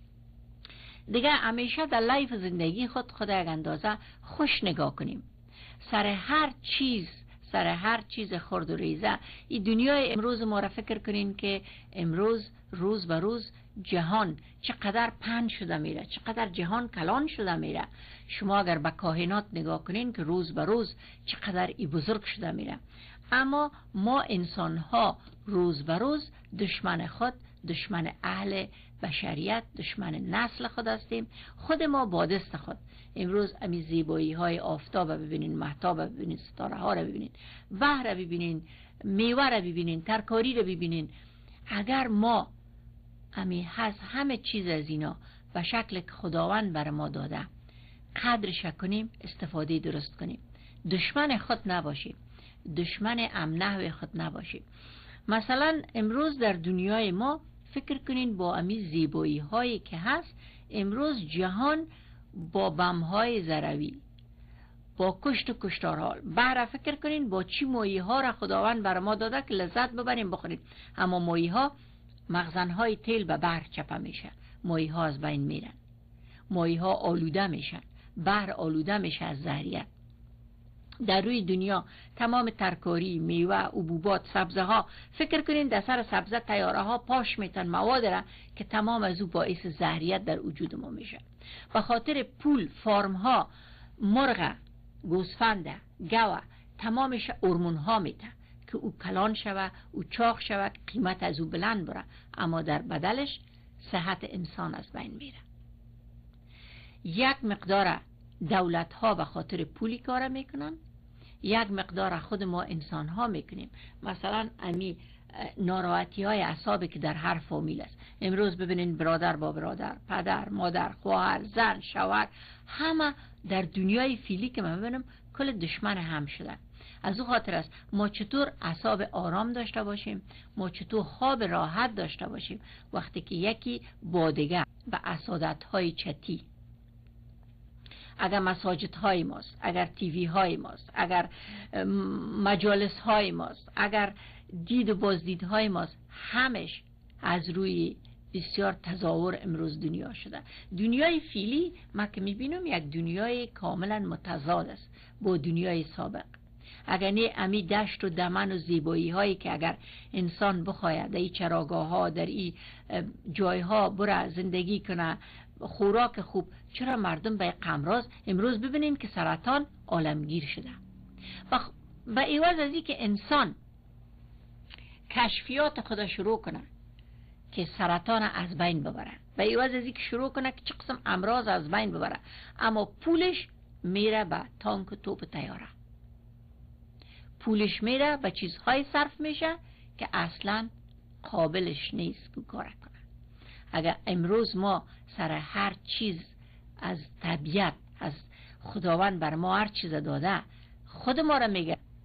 دیگه همیشه در لایف زندگی خود خود یک اندازه خوش نگاه کنیم. سر هر چیز سر هر چیز خرد و ریزه این دنیای امروز ما را فکر کنین که امروز روز به روز جهان چقدر پهن شده میره، چقدر جهان کلان شده میره. شما اگر به کائنات نگاه کنین که روز به روز چقدر ای بزرگ شده میره، اما ما انسان ها روز به روز دشمن خود، دشمن اهل بشریت، دشمن نسل خود هستیم. خود ما بادست خود. امروز امی زیبایی های آفتاب رو ببینین، مهتاب رو ببینین، ستاره ها رو ببینین، بحر رو ببینین، میوه رو ببینین، ترکاری رو ببینین. اگر ما امی از همه چیز از اینا به شکل که خداوند بر ما داده قدرش کنیم، استفاده درست کنیم، دشمن خود نباشیم، دشمن امنه خود نباشیم. مثلا امروز در دنیای ما فکر کنین با امی زیبایی هایی که هست، امروز جهان با بم های ضروی، با کشت و کشتارها، بهره فکر کنین با چی ماهی ها را خداوند بر ما داده که لذت ببریم بخوریم، اما ماهی ها مخزن های تیل به بحر چپه میشه، ماهی ها از بین میرن، ماهی ها آلوده میشن، بحر آلوده میشه از زهریت. در روی دنیا تمام ترکاری، میوه، حبوبات، سبزه ها، فکر کنین در سر سبزه تیاره ها پاش میتن مواد را که تمام از او باعث زهریت در وجود ما میشه. به خاطر پول فارم ها مرغ، گوسفند، گوه تمامش هورمون ها میته که او کلان شوه، او چاق شوه، قیمت از او بلند بره، اما در بدلش صحت انسان از بین میره. یک مقدار دولت ها به خاطر پولی کار میکنن، یک مقدار خود ما انسان ها میکنیم. مثلا امی ناراحتی های اعصابی که در هر فامیل است. امروز ببینین برادر با برادر، پدر، مادر، خواهر، زن، شوهر، همه در دنیای فیلی که من ببینم کل دشمن هم شدن. از او خاطر است ما چطور اعصاب آرام داشته باشیم، ما چطور خواب راحت داشته باشیم وقتی که یکی با دیگر به عصادت های چتی، اگر مساجد های ماست، اگر تیوی های ماست، اگر مجالس های ماست، اگر دید و بازدید های ماست، همش از روی بسیار تظاهر امروز دنیا شده. دنیای فیلی ما که میبینم یک دنیای کاملا متضاد است با دنیای سابق. اگر نه امی دشت و دمن و زیبایی هایی که اگر انسان بخواید در این چراگاه ها، در این جای ها بره زندگی کنه، خوراک خوب، چرا مردم به قمراز امروز ببینین که سرطان عالمگیر شده؟ و به عوض از این که انسان کشفیات خدا شروع کنه که سرطان از بین ببره، به عوض از این که شروع کنه که چه قسم امراض از بین ببره، اما پولش میره به تانک و توپ و طیاره، پولش میره به چیزهای صرف میشه که اصلا قابلش نیست که کار کنه. اگر امروز ما سر هر چیز از طبیعت، از خداوند بر ما هر چیز داده، خود ما را میگه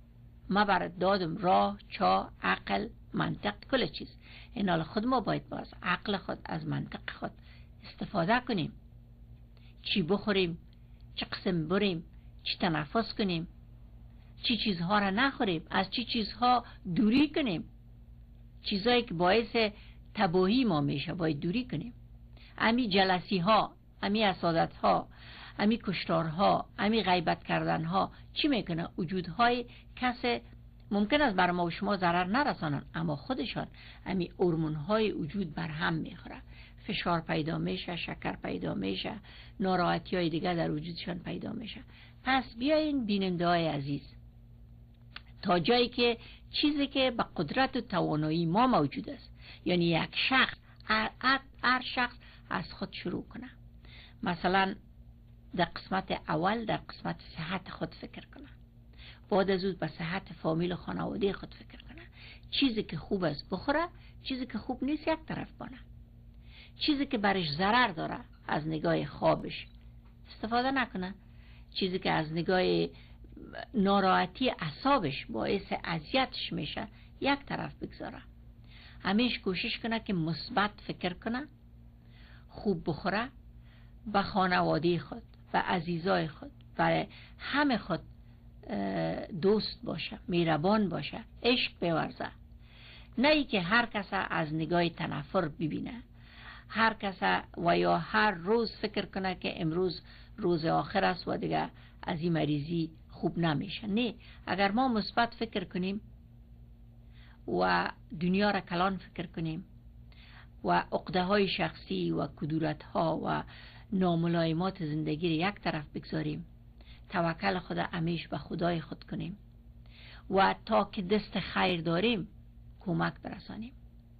ما برات دادم راه، چا، عقل، منطق، کل چیز. این حال خود ما باید باز عقل خود از منطق خود استفاده کنیم. چی بخوریم، چه قسم بریم، چی تنفس کنیم، چی چیزها را نخوریم، از چی چیزها دوری کنیم. چیزایی که باعث تباهی ما میشه باید دوری کنیم. امی جلسی ها، امی حسادت ها، امی کشتار ها، امی غیبت کردن ها چی میکنه؟ وجودهای کس ممکن است بر ما و شما ضرر نرسانن، اما خودشان امی هورمون های وجود بر هم میخوره. فشار پیدا میشه، شکر پیدا میشه، ناراحتی های دیگه در وجودشان پیدا میشه. پس بیاین بیننده های عزیز، تا جایی که چیزی که به قدرت و توانایی ما موجود است، یعنی یک شخص، هر, هر شخص از خود شروع کنه. مثلا در قسمت اول در قسمت صحت خود فکر کنه، بعد از اون به صحت فامیل و خانواده خود فکر کنه. چیزی که خوب است بخوره، چیزی که خوب نیست یک طرف بانه. چیزی که برش ضرر داره از نگاه خوابش استفاده نکنه. چیزی که از نگاه ناراحتی اعصابش باعث اذیتش میشه یک طرف بگذاره. همیشه کوشش کنه که مثبت فکر کنه، خوب بخوره، به خانواده خود، به عزیزای خود، برای همه خود دوست باشه، مهربان باشه، عشق بورزه. نه ای که هر کس از نگاه تنفر ببینه، هر کس و یا هر روز فکر کنه که امروز روز آخر است و دیگه از این مریضی خوب نمیشه. نه، اگر ما مثبت فکر کنیم و دنیا را کلان فکر کنیم و عقده های شخصی و کدورت ها و ناملایمات زندگی را یک طرف بگذاریم، توکل خود همیشه به خدای خود کنیم و تا که دست خیر داریم کمک برسانیم.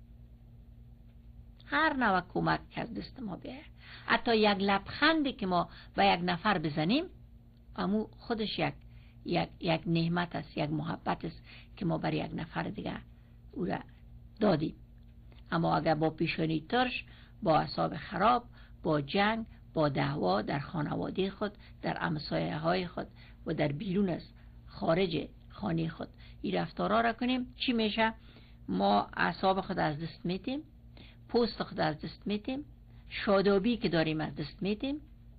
هر نوع کمک که از دست ما بیاید، حتی یک لبخندی که ما به یک نفر بزنیم، امو خودش یک یک یک نعمت است، یک محبت است که ما برای یک نفر دیگه او را دادیم. اما اگر با پیشانی ترش، با اعصاب خراب، با جنگ، با دعوا در خانواده خود، در همسایه های خود و در بیرون از خارج خانه خود این رفتارا را کنیم، چی میشه؟ ما اعصاب خود از دست میتیم، پوست خود از دست میتیم، شادابی که داریم از دست میتیم،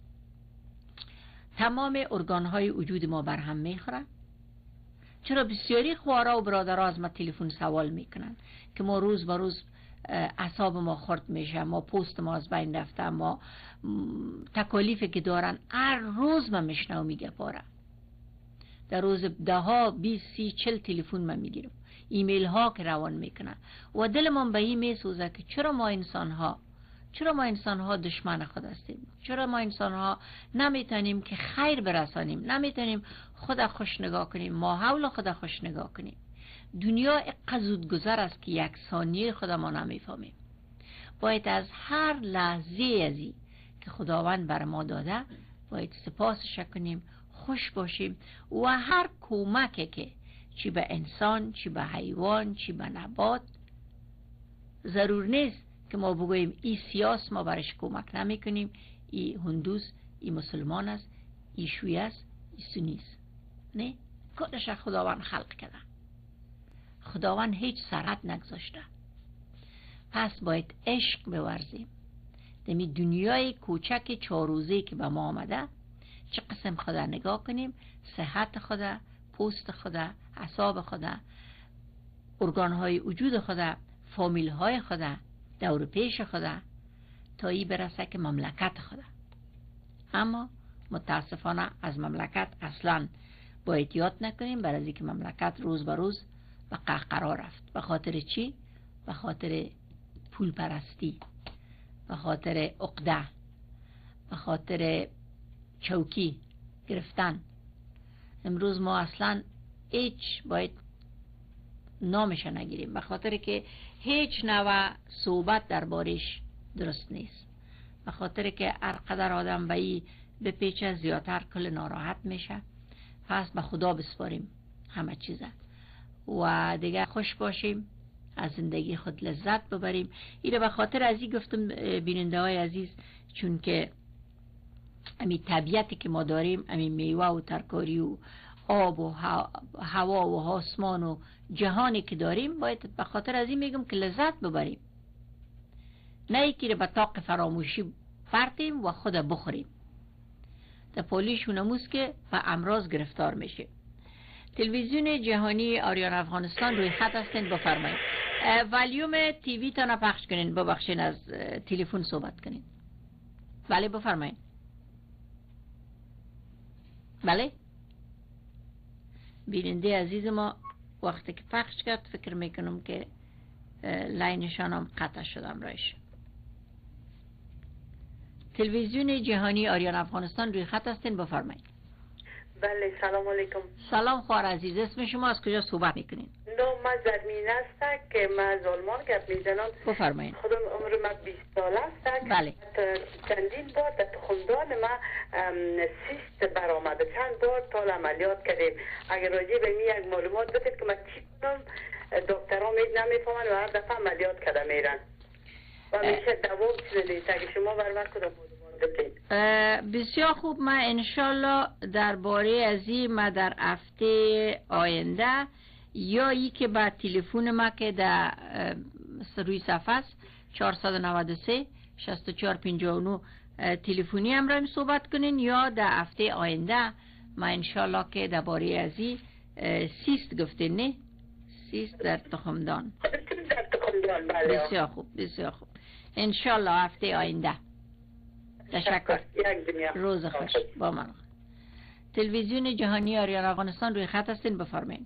تمام ارگان های وجود ما بر هم میخوره. چرا بسیاری خوارا و برادرها از ما تلفن سوال میکنن که ما روز به روز اعصاب ما خرد میشه، ما پوست ما از بین رفته، ما تکالیفی که دارن هر روز من میشنم میگه پاره. در روز ده ها بیس سی چل تلفن من میگیرم، ایمیل ها که روان میکنن و دل من به این میسوزه که چرا ما انسان ها چرا ما انسان ها دشمن خود هستیم؟ چرا ما انسان ها نمیتونیم که خیر برسانیم؟ نمیتونیم خدا خوش نگاه کنیم، ما حول خدا خوش نگاه کنیم؟ دنیا اقدر زود گذر است که یک ثانیه خدا ما نمیفهمیم. باید از هر لحظه ازی که خداوند بر ما داده باید سپاسش کنیم، خوش باشیم و هر کمکی که چی به انسان، چی به حیوان، چی به نبات، ضرور نیست که ما بگوییم ای سیاس ما برش کمک نمی کنیم، ای هندوس، ای مسلمان است، ای شیعه است، ای سنی است. نه، کلش خداوند خلق کرده. خداوند هیچ سرحد نگذاشته. پس باید عشق بورزیم. دمی دنیای کوچک چهار روزه که به ما آمده، چه قسم خدا نگاه کنیم، صحت خدا، پوست خدا، اعصاب خدا، ارگانهای وجود خدا، فامیلهای خدا، دور پیش خدا، تا ای برسه که مملکت خدا. اما متاسفانه از مملکت اصلا باید یاد نکنیم، برای اینکه مملکت روز به روز به قهقرا رفت. به خاطر چی؟ به خاطر پول پرستی، به خاطر عقده، به خاطر چوکی گرفتن. امروز ما اصلا هیچ باید نامش نگیریم، به خاطر که هیچ نوع صحبت در بارش درست نیست. به خاطر که هر قدر آدم به ای به پیچه زیادتر کل ناراحت میشه. پس به خدا بسپاریم همه چیزه و دیگه خوش باشیم، از زندگی خود لذت ببریم. اینه به خاطر از این گفتم بیننده های عزیز، چون که امی طبیعتی که ما داریم، امی میوه و ترکاری و آب و هوا و آسمان و جهانی که داریم باید به خاطر از این میگم که لذت ببریم، نه یکی رو به طاق فراموشی پرتیم و خود بخوریم. در پولیش اونموز که به امراض گرفتار میشه. تلویزیون جهانی آریان افغانستان روی خط هستین، بفرمایید. والیوم تیوی تا نپخش کنین، ببخشین از تلفن صحبت کنین. بله بفرمایید. بله بیننده عزیز ما وقتی که پخش کرد فکر میکنم که لاینشان هم قطع شدم رایش. تلویزیون جهانی آریان افغانستان روی خط هستین، بفرمایید. بله سلام علیکم. سلام خوار عزیز، اسم شما از کجا صحبت میکنین؟ نام من زرمین است که من از آلمان گپ میزنم. بفرمایید. خودم عمر من بیست سال است. بله. چندین بار در تخمدان من سیست برآمده، چند بار تا عملیات کردیم. اگر راجع به می یک معلومات بدید که من چی کنم، دکترها می نمیفهمن و هر دفعه عملیات کرده میرن و میشه دوام چیزی تا که شما بر وقت کدام بسیار خوب. من انشالله درباره از این ما در هفته آینده یا ای که با تلفن ما که در روی صفحه است چهارصد و نود و سه شصت و چهار پنجاه و نه تلفنی هم رایم صحبت کنین، یا در هفته آینده ما انشالله که درباره از این سیست گفتین، نه سیست در تخمدان. در تخمدان بله. بسیار خوب بسیار خوب انشالله هفته آینده. تشکر. روز خوش با من. تلویزیون جهانی آریان افغانستان روی خط هستین، بفرمایید.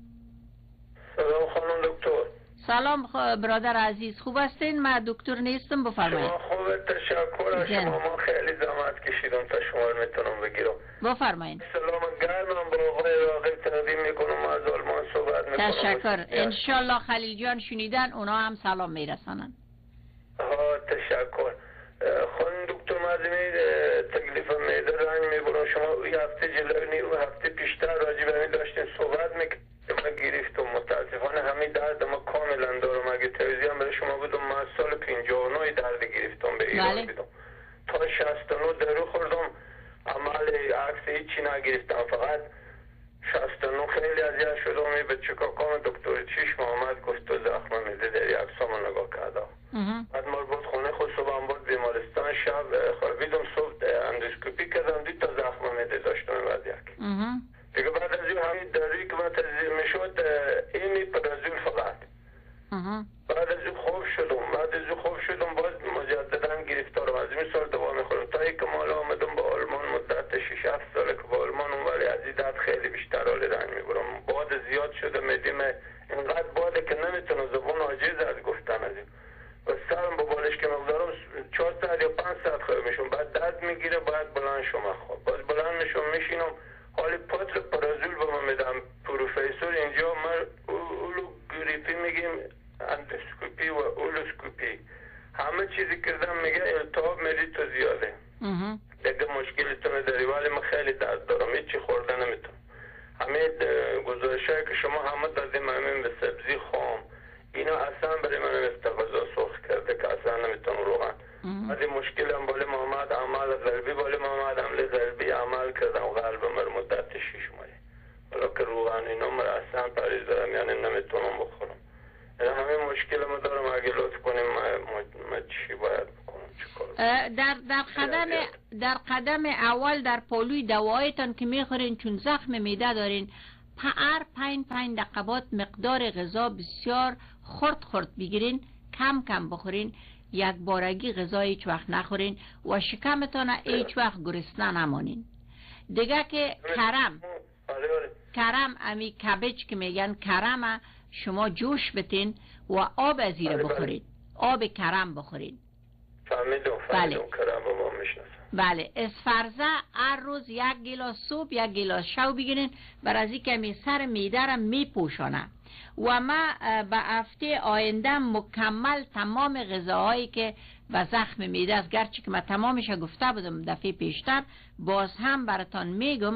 سلام خانم دکتر. سلام برادر عزیز، خوب هستین؟ من دکتر نیستم، بفرمایید. شما خوبه، تشکر از شما. ما خیلی زحمت کشیدم تا شما رو میتونم بگیرم. بفرمایید. سلام گرمم با آقای راغب تقدیم میکنم، از آلمان صحبت میکنم. تشکر. انشالله خلیل جان شنیدن، اونا هم سلام میرسانن. ها تشکر. خانم دکتر مازمی تکلیف میده رنگ میبرم. شما یه هفته جلوی و هفته پیشتر راجع به این داشتین صحبت میکنم. من گرفتم متاسفانه همین درد ما کاملا دارم. اگه تلویزیون برای شما بودم من سال پنجاه و نه درد گرفتم به ایران بله. بودم تا شصت و نه درو خوردم، عمل عکس هیچی نگرفتم، فقط شصت و نه خیلی اذیت شدم. به چکاکام دکتر چشم آمد گفت تو زخم میده در عکسامو نگاه کرده. بعد ما بود خونه خود صبح بود بیمارستان، شب خوابیدم، صبح اندوسکوپی کردم، دید تا زخم میده داشتم بعد یک دیگه. بعد از این همین دارویی که من تزریق میشد ایمی پرازول فقط. بعد از این خوب شدم بعد از این خوب شدم باز مجددا گرفتارم. از این سال دوا میخورم تا ای که مالا آمدم با آلمان مدت شش هفت ساله که با آلمانم، ولی از این درد خیلی بیشتر حال رنگ میبرم. باد زیاد شده میدیم، اینقدر باده که نمیتونم، زبان عاجز از گفتن از این. و سرم با بالش که مقدارم چهار ساعت یا پنج ساعت خواب میشم، بعد درد میگیره، باید بلند شما خواب باز بلند میشم میشینم، حالی پاتر پرازول با من میدم. پروفیسور اینجا ما اولو گریپی میگیم، اندوسکوپی و اولوسکوپی همه چیزی کردم، میگه التهاب میدی تو زیاده دیگه مشکلتونه داری، ولی من خیلی درد دارم، هیچی خورده نمیتونم. همه گزارشایی که شما همه دادیم همین به سبزی خام اینا اصلا برای من مثل غذا سرخ کرده که اصلا نمیتونم روغن. از این مشکل هم بالی محمد عمل قلبی بالی محمد عمل قلبی عمل کردم، قلب مر مدت شیش ماهی، ولی که روغن اینا مر اصلا پریز دارم، یعنی نمیتونم بخورم. یعنی همه مشکل ما دارم، اگه لطف کنیم ما, ما چی باید بکنم، چیکار؟ در در قدم در قدم اول در پالوی دوایتان که میخورین چون زخم میده دارین، هر پنج پنج دقیقات مقدار غذا بسیار خرد خرد بگیرین، کم کم بخورین، یک بارگی غذا هیچ وقت نخورین و شکمتان هیچ وقت گرسنه نمانین. دیگه که کرم کرم امی کبچ که میگن کرم، شما جوش بتین و آب از زیر بخورین، آب کرم بخورین. فهمیدم فهمیدم کرم با ما میشناسم. بله، اسفرزه هر روز یک گیلاس صبح یک گیلاس شو بگیرین، بر از این که می سر میده را می پوشانه. و ما به هفته آینده مکمل تمام غذاهایی که و زخم میده است، گرچه که من تمامش گفته بودم دفعه پیشتر، باز هم براتان میگم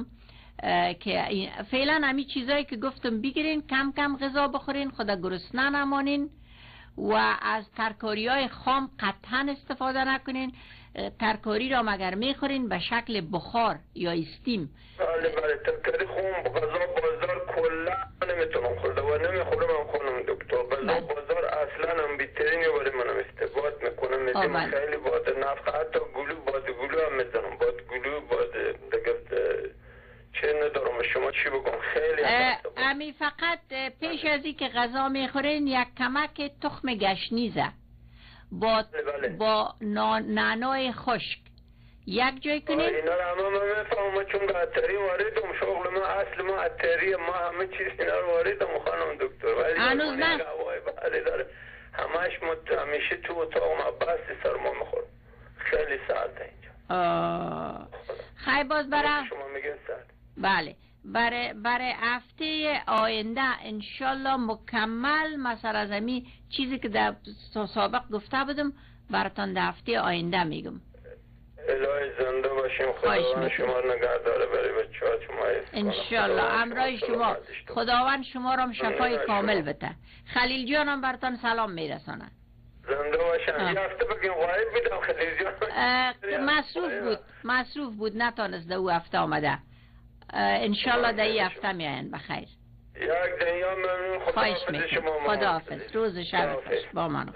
که فعلا همی چیزایی که گفتم بگیرین، کم کم غذا بخورین، خدا گرسنه نمانین و از ترکاری های خام قطعا استفاده نکنین. ترکاری را مگر میخورین به شکل بخار یا استیم بله بله ترکاری خون غذا بازار کلا نمیتونم خورده و نمیخورم هم خونم دکتر. غذا بازار اصلا هم بیترینی ولی منم استباد میکنم میدیم خیلی باد نفخ حتی گلو باد گلو هم میزنم باد گلو باد دیگه چه ندارم. شما چی بگم خیلی امی فقط پیش از این که غذا میخورین یک کمک تخم گشنیزه با با نعنای خشک یک جای کنین. اینا رو همه من میفهمم چون اتری واردم شغل ما اصل ما اتری ما همه چیز اینا رو واردم خانم دکتر ولی هنوز نه ولی داره همش ما همیشه تو اتاق ما بس سرما میخورم خیلی سرده اینجا. خیلی باز برای شما میگین سرد. بله برای برای هفته آینده انشالله مکمل مثلا از امی چیزی که در سابق گفته بودم براتان در هفته آینده میگم. الهی زنده باشیم خداوند شما نگهداره برای بچه ها شما انشالله امرای شما خداوند شما را شفای کامل بده. خلیل جان هم براتان سلام میرسانه. زنده باشم. یه هفته بگیم غایب بودم خلیل جان مصروف بود مصروف بود نتانست دو هفته آمده. انشالله در این هفته میاین بخیر. یک دنیا ممنون. خدا شما خداحافظ. روز شب خوش با من.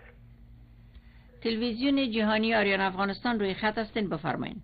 تلویزیون جهانی آریان افغانستان روی خط هستین بفرمایین.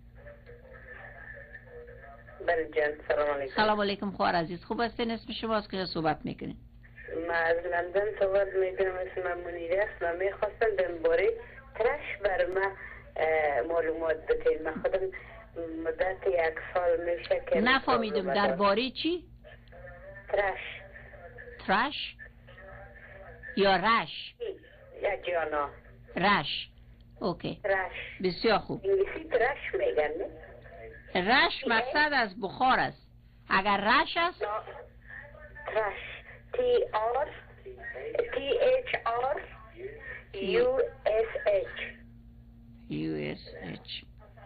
بله جان سلام علیکم. سلام علیکم خواهر عزیز خوب هستین؟ اسم شما از کجا صحبت میکنین؟ ما از لندن صحبت میکنم. اسمم منیره است. من میخواستم درباره ترش بر ما معلومات بدین. من خودم مدت یک سال میشه که نفهمیدم درباره چی؟ ترش. ترش یا رش؟ یا جانا رش. اوکی رش. بسیار خوب. انگلیسی ترش میگن نه؟ رش مقصد از بخار است. اگر رش است ترش تی آر تی ایچ آر یو اس اچ یو اس اچ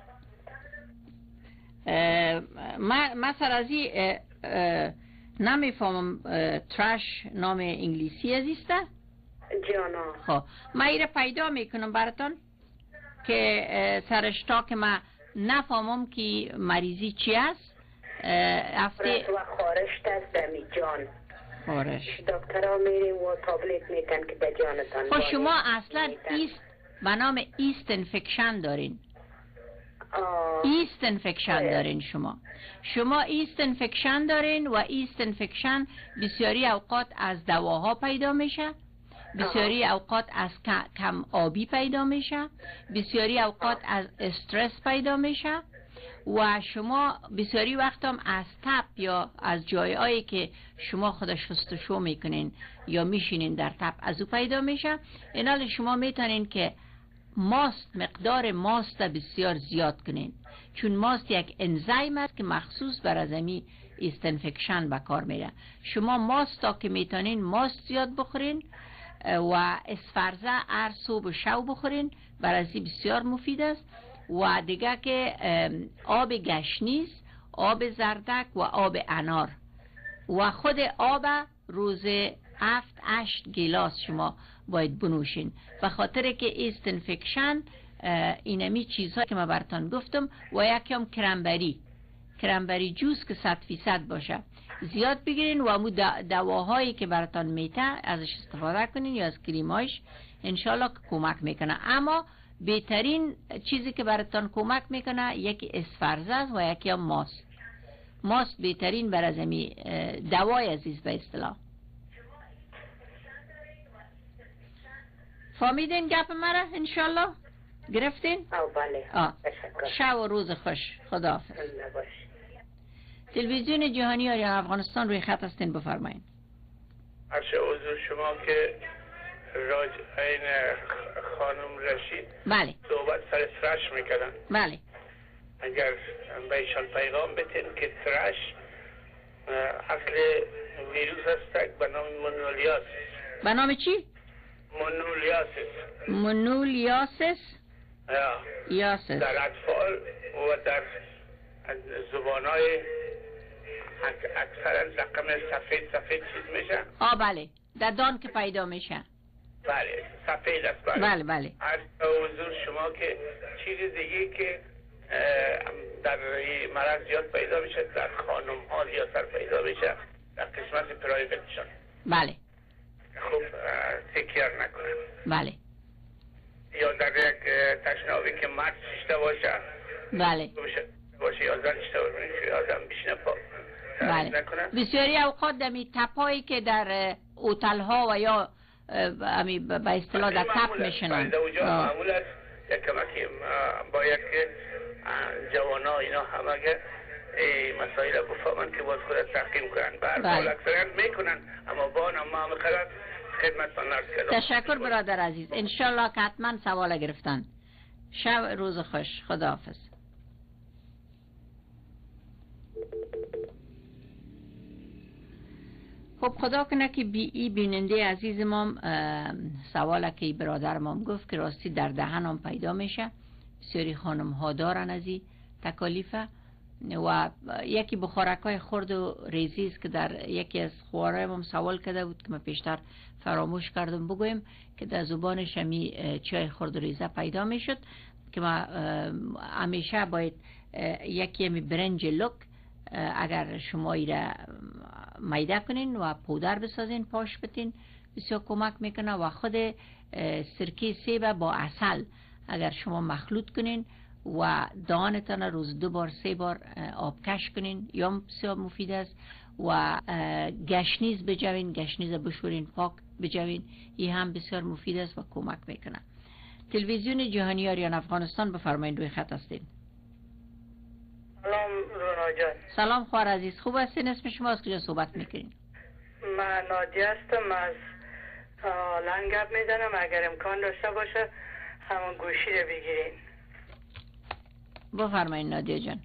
مثلا از این نمیفهمم ترش نام انگلیسی ازیسته؟ جانا. خب من ایره پیدا میکنم براتون که سرشتا که من نفهمم که مریضی چی است. هفته و خارش دست دمی جان خارش دکتر ها میریم و تابلت میتن که در جانتان. خب شما اصلا ایست به نام ایست انفکشن دارین. ایست انفکشن دارین شما شما ایست انفکشن دارین و ایست انفکشن بسیاری اوقات از دواها پیدا میشه، بسیاری اوقات از کم آبی پیدا میشه، بسیاری اوقات از استرس پیدا میشه و شما بسیاری وقت هم از تب یا از جایهایی که شما خودش شستشو میکنین یا میشینین در تب از او پیدا میشه. اینال شما میتونین که ماست مقدار ماست بسیار زیاد کنین چون ماست یک انزیم است که مخصوص بر ازمی ایست انفکشن به کار میره. شما ماست تا که میتونین ماست زیاد بخورین و اسفرزه هر صبح و شو بخورین برای بسیار مفید است و دیگه که آب گشنیز، آب زردک و آب انار و خود آب روز هفت هشت گیلاس شما باید بنوشین به خاطر که ایست انفکشن اینمی چیزهایی که من براتون گفتم و یکی هم کرنبری کرنبری جوس که صد فیصد باشه زیاد بگیرین و امو دواهایی که براتون میته ازش استفاده کنین یا از کریمایش انشالله که کمک میکنه. اما بهترین چیزی که براتون کمک میکنه یکی اسفرزه است و یکی هم ماست. ماست بهترین بر از امی دوای عزیز به اصطلاح. فهمیدین گپ مرا انشالله؟ گرفتین؟ آه بله. آه. شب و روز خوش. خداحافظ. تلویزیون جهانی آریان افغانستان روی خط هستین بفرمایید. عرض حضور شما که راج این خانم رشید بله صحبت سر ترش میکردن. بله اگر به ایشان پیغام بتین که ترش اصل ویروس هست به نام منولیاسیس. به نام چی؟ منولیاسیس. منولیاسیس یاسیس در اطفال و در زبانهای اکثرا رقم سفید سفید چیز میشه. آه بله در دان که پیدا میشه. بله سفید است. بله بله بله. عرض حضور شما که چیز دیگه که در این مرض زیاد پیدا میشه، در خانم ها زیادتر پیدا میشه، در قسمت پرایوتشون. بله. خوب تکیار نکنن. بله. یا در یک تشنابی که مرد ششته باشه. بله. باشه یا زن ششته باشه، یا آدم بشینه پا. بله. بسیاری اوقات دمی تپایی که در اوتل ها و یا امی به اصطلاح در تپ میشنن. در اونجا معمول است یک کمکی باید که جوانا اینا همه که مسائل بفهمن که باز خود تحقیم کنن. برحال اکثران میکنن اما با اما همه خلط خدمت من نرس کردم. تشکر برادر عزیز، انشالله که حتما سوال گرفتن. شب روز خوش، خداحافظ. خب خدا کنه که بی ای بیننده عزیز مام سواله که برادر مام گفت که راستی در دهنم پیدا میشه. بسیاری خانم ها دارن از این تکالیفه و یکی بخارکای خرد و ریزی است که در یکی از خوارای مام سوال کرده بود که من پیشتر فراموش کردم بگویم که در زبانش همی چای خرد و ریزه پیدا میشد که ما همیشه باید یکی همی برنج لک اگر شما ایره میده کنین و پودر بسازین پاش بتین بسیار کمک میکنه و خود سرکه سیب با عسل اگر شما مخلوط کنین و دهانتان روز دو بار سه بار آبکش کنین یا بسیار مفید است و گشنیز بجوین، گشنیز بشورین پاک بجوین، این هم بسیار مفید است و کمک میکنه. تلویزیون جهانی آریان افغانستان بفرمایید، روی خط هستین. سلام رونا جان. سلام خواهر عزیز، خوب هستین؟ اسم شما از کجا صحبت میکنین؟ من نادیه هستم، از آلند گپ میزنم. اگر امکان داشته باشه همون گوشی رو بگیرین. بفرمایید نادیه جان.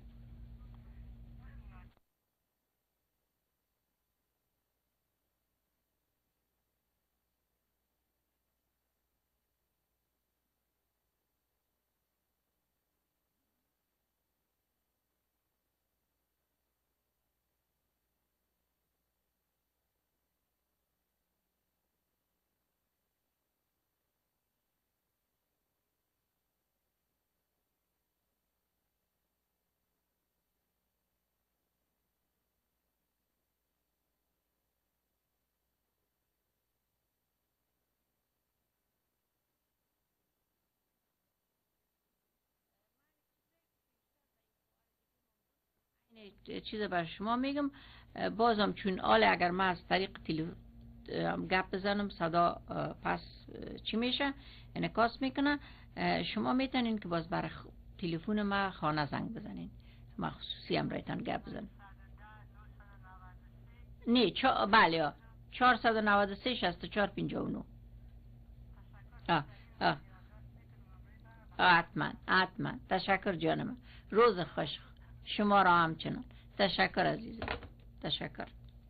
چیز بر شما میگم، بازم چون آله اگر ما از طریق تلفن گپ بزنم صدا پس چی میشه انعکاس میکنه، شما میتونین که باز بر تلفن ما خانه زنگ بزنین، ما خصوصی هم رایتان گپ بزنم. نه چا... بله چهارصد و نود و سه شصت و چهار پنجاه و نه. آه آه حتما حتما. تشکر جانم، روز خوش شما را همچنان. تشکر عزیزم، تشکر.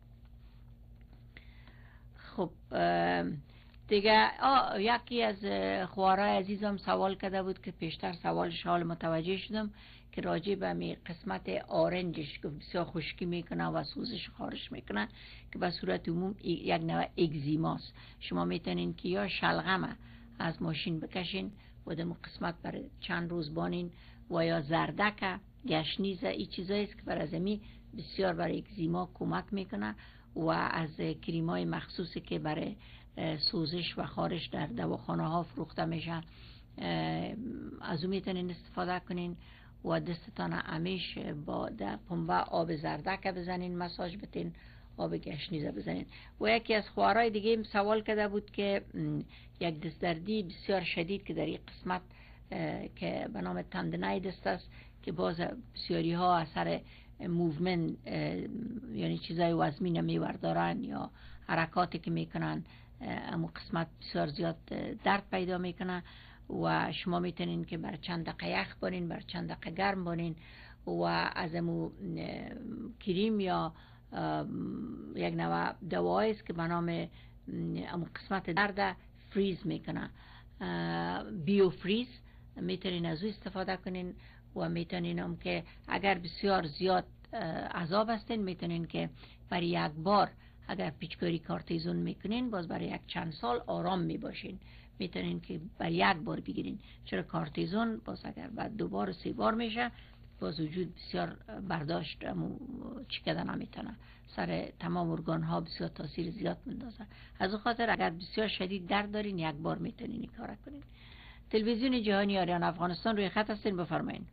خب دیگه آه یکی از خوارای عزیزم سوال کرده بود که پیشتر سوالش حال متوجه شدم که راجع به می قسمت آرنجش که بسیار خشکی میکنه و سوزش خارش میکنه که به صورت عموم یک نوع اگزیماست. شما میتونین که یا شلغمه از ماشین بکشین و دم قسمت برای چند روز بانین و یا زردک، گشنیز، این چیزایی است که برای زمین بسیار برای اگزیما کمک میکنه و از کریمای مخصوصی که برای سوزش و خارش در دواخانه ها فروخته میشه از اون میتونین استفاده کنین و دستتان همیش با در پنبه آب زردک بزنین، مساج بتین، آب گشنیزه بزنین. و یکی از خوارای دیگه سوال کرده بود که یک دستدردی بسیار شدید که در این قسمت که به نام تندنای دست است که باز بسیاری ها اثر موومنت یعنی چیزای وزمی نمیوردارن یا حرکاتی که میکنن امو قسمت بسیار زیاد درد پیدا میکنه و شما میتونین که بر چند دقیقه یخ بانین، بر چند دقیقه گرم بانین و از امو کریم یا یک نوع دوایی است که به نام امو قسمت درد فریز میکنه، بیو فریز، میتونین از او استفاده کنین و میتونین هم که اگر بسیار زیاد عذاب هستین میتونین که برای یک بار اگر پیچکاری کارتیزون میکنین باز برای یک چند سال آرام میباشین. میتونین که برای یک بار بگیرین، چرا کارتیزون باز اگر بعد دو بار و سه بار میشه باز وجود بسیار برداشت چی کده نمیتونه، سر تمام ارگان ها بسیار تاثیر زیاد میندازه. از اون خاطر اگر بسیار شدید درد دارین یک بار میتونین این کار کنین. تلویزیون جهانی آریانا افغانستان روی خط هستین، بفرمایید.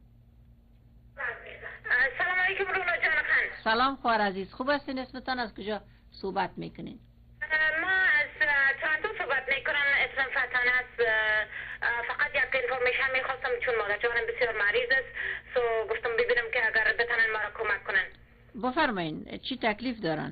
سلام علیکم رونا جان خان. سلام خواهر عزیز، خوب هستین؟ اسمتان از کجا صحبت میکنین؟ ما از تورنتو صحبت میکنم، اسمم فتان است. فقط یک انفورمیشن میخواستم چون مادر جانم بسیار مریض است، سو گفتم ببینم که اگر بتونن ما را کمک کنن. بفرمایین، چی تکلیف دارن؟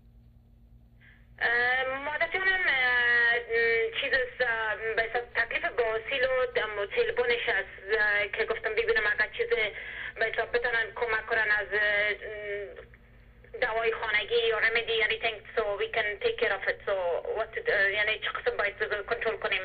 مادر جانم چیز است، تکلیف باسیل و تلبونش است که گفتم ببینم اگر چیز بتونن کمک کنن از دوای خانگی یا remedy anything so we can take care of it. So what to do, یعنی چه قسم باید کنترل کنیم.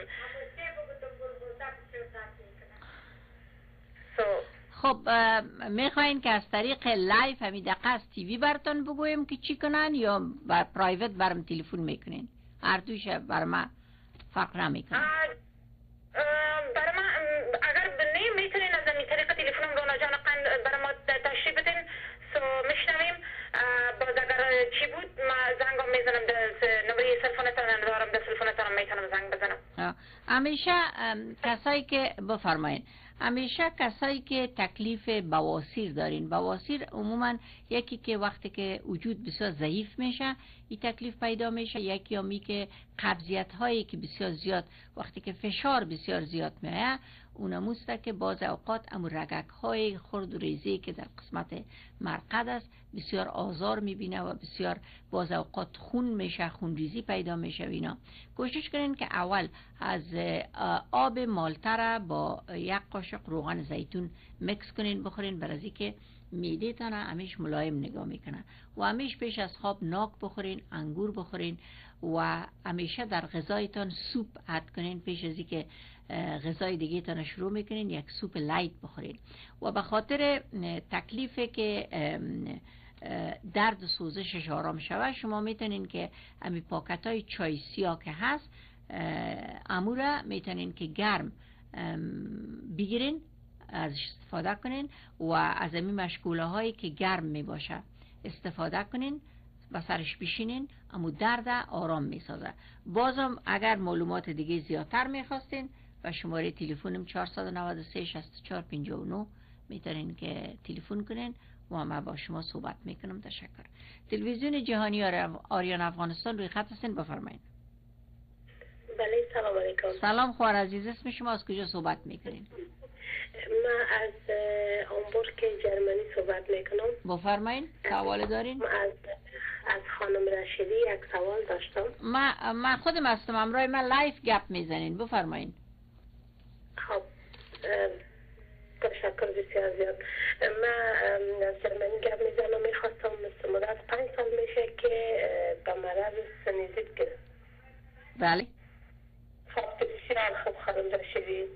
so خب میخواین که از طریق لایف همین دقیقه از تیوی براتون بگویم که چی کنن یا بر پرایوت برام تلفن میکنین؟ هر دوش بر ما فرق نمیکنه. برای ما اگر نه میتونین از این طریق تلفنم رونا جان برای ما تشریف بدین سو میشنویم. باز اگر چی بود ما زنگم میزنم، نمره تلفنتان دارم، در تلفنتان میتونم زنگ بزنم. همیشه کسایی که بفرمایید، همیشه کسایی که تکلیف بواسیر دارین، بواسیر عموما یکی که وقتی که وجود بسیار ضعیف میشه این تکلیف پیدا میشه، یکی همی که قبضیت هایی که بسیار زیاد وقتی که فشار بسیار زیاد میه اونموسته که باز اوقات امو رگک های خرد و ریزی که در قسمت مرقد است بسیار آزار میبینه و بسیار باز اوقات خون میشه، خون ریزی پیدا میشه. اینا کوشش کنین که اول از آب مالته با یک قاشق روغن زیتون مکس کنین بخورین، برای که میده تانه همیش ملایم نگاه میکنه و همیش پیش از خواب ناک بخورین، انگور بخورین و همیشه در غذایتان سوپ عد کنین. پیش از اینکه غذای دیگه تان شروع میکنین یک سوپ لایت بخورین. و به خاطر تکلیفه که درد و سوزشش آرام شوه شما میتونین که امی پاکت های چای سیاه که هست اموره میتونین که گرم بگیرین، ازش استفاده کنین و از امی مشغوله هایی که گرم می باشه استفاده کنین و سرش بشینین، امو درد آرام می سازه. بازم اگر معلومات دیگه زیادتر می خواستین و شماره تلفنم چهار نه سه شش چهار پنج نه میتونین که تلفن کنین و من با شما صحبت میکنم. تشکر. تلویزیون جهانی آریانا افغانستان روی خط هستین، بفرمایید. بله سلام علیکم. سلام خواهر عزیز، اسم شما از کجا صحبت میکنین؟ من از هامبورگ جرمنی صحبت میکنم. بفرمایید، سوال دارین؟ من از از خانم رشیدی یک سوال داشتم. من من خودم هستم، امروز من لایف گپ میزنین، بفرمایید. خب تشکر بسیار زیاد. من از جرمنی گپ میزنم، میخواستم مدت پنج سال میشه که به مرض سنیزیت گرفت. بله. خب بسیار خوب خانم رشیدی.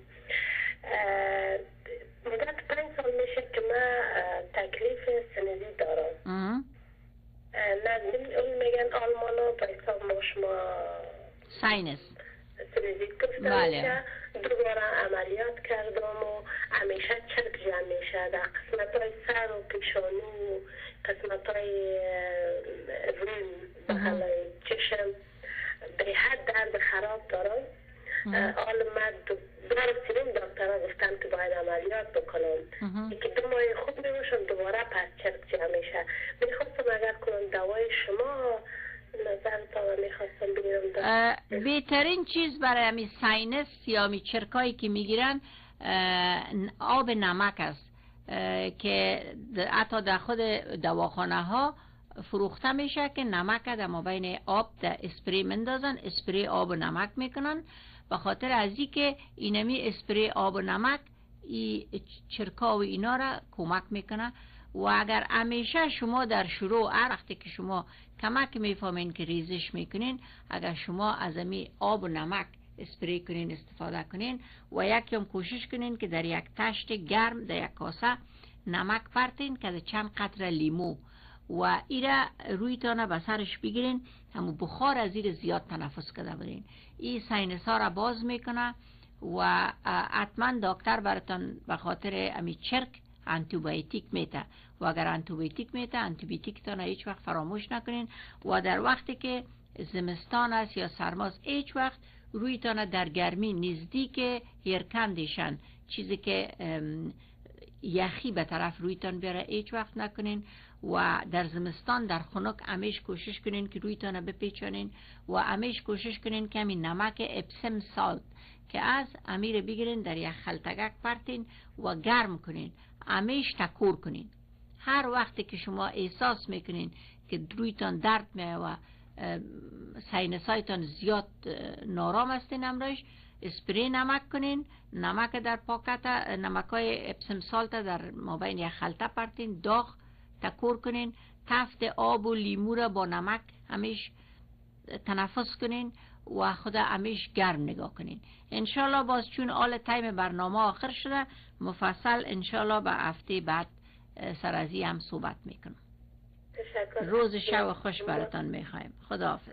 مدت پنج سال میشه که من تکلیف سنیزیت دارم. نه اون میگن آلمانو به حساب ما شما ساینس سنیزیت گفتم. بله. دوباره عملیات کردم و همیشه چرک جمع میشه در قسمت های سر و پیشانی و قسمت های روی بغل چشم به حد درد خراب دارم. حال من دوباره سیرین دکترها گفتن که باید عملیات بکنم. یکی دو ماه خوب میباشم دوباره پس چرک جمع میشه. میخواستم اگر کنم دوای شما نظرتان میخواستم بگیرم. بهترین چیز برای همی ساینس یا همی چرکایی که میگیرن آب نمک است که حتی در خود دواخانه ها فروخته میشه که نمک در مابین آب در اسپری مندازن، اسپری آب و نمک میکنن. به خاطر ازی که اینمی اسپری آب و نمک ای چرکا و اینا را کمک میکنه. و اگر همیشه شما در شروع هر وقتی که شما کمک میفهمین که ریزش میکنین، اگر شما از امی آب و نمک اسپری کنین استفاده کنین و یکم کوشش کنین که در یک تشت گرم در یک کاسه نمک پرتین که چند قطره لیمو و ایره روی تانه به سرش بگیرین، همون بخار از این زیاد تنفس کرده برین. این ساینس ها را باز میکنه و حتما دکتر براتان به خاطر امی چرک انتیبیوتیک میته و اگر انتیبیوتیک میته انتیبیوتیک تان هیچ وقت فراموش نکنین و در وقتی که زمستان است یا سرماست هیچ وقت رویتان در گرمی نزدیک ایر کندیشن چیزی که یخی به طرف رویتان بیاره هیچ وقت نکنین و در زمستان در خنک همیش کوشش کنین که رویتان بپیچانین و همیش کوشش کنین که همین نمک اپسم سالت که از امیر بگیرین در یک خلطگک پرتین و گرم کنین همیش تکور کنین. هر وقتی که شما احساس میکنین که رویتان درد میه و سینسایتان زیاد نارام هستین امروز اسپری نمک کنین، نمک در پاکت نمکای اپسم سالت در مابین یک خلطه پرتین داغ تکور کنین، تفت آب و لیمو را با نمک همیش تنفس کنین و خدا همیش گرم نگاه کنین. انشالله باز چون آل تایم برنامه آخر شده مفصل انشالله به هفته بعد سر از این هم صحبت میکنم. روز شب خوش براتان میخوایم. خدا حافظ.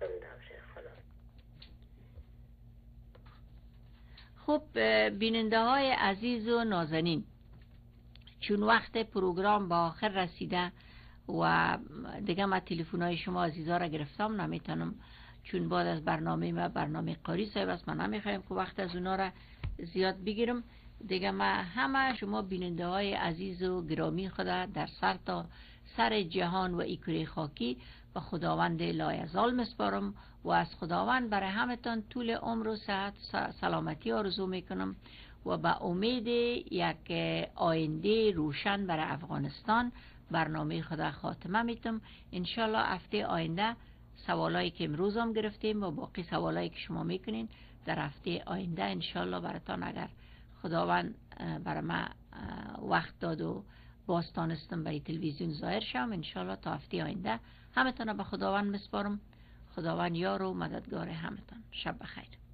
خب بیننده های عزیز و نازنین، چون وقت پروگرام با آخر رسیده و دیگه ما تلفن های شما عزیزا را گرفتم نمیتونم، چون بعد از برنامه ما برنامه قاری صاحب است، من نمیخوایم که وقت از اونا را زیاد بگیرم. دیگه ما همه شما بیننده های عزیز و گرامی خدا در سر تا سر جهان و ایکره خاکی و خداوند لایزال مسپارم و از خداوند برای همتان طول عمر و صحت سلامتی آرزو میکنم و با امید یک آینده روشن برای افغانستان برنامه خدا خاتمه میتم. انشالله هفته آینده سوالایی که امروز هم گرفتیم و باقی سوالایی که شما میکنین در هفته آینده انشالله براتان اگر خداوند برای ما وقت داد و باستانستم برای تلویزیون ظاهر شم انشالله تا هفته آینده همتان به خداوند مسپارم. خداوند یار و مددگار همتان. شب بخیر.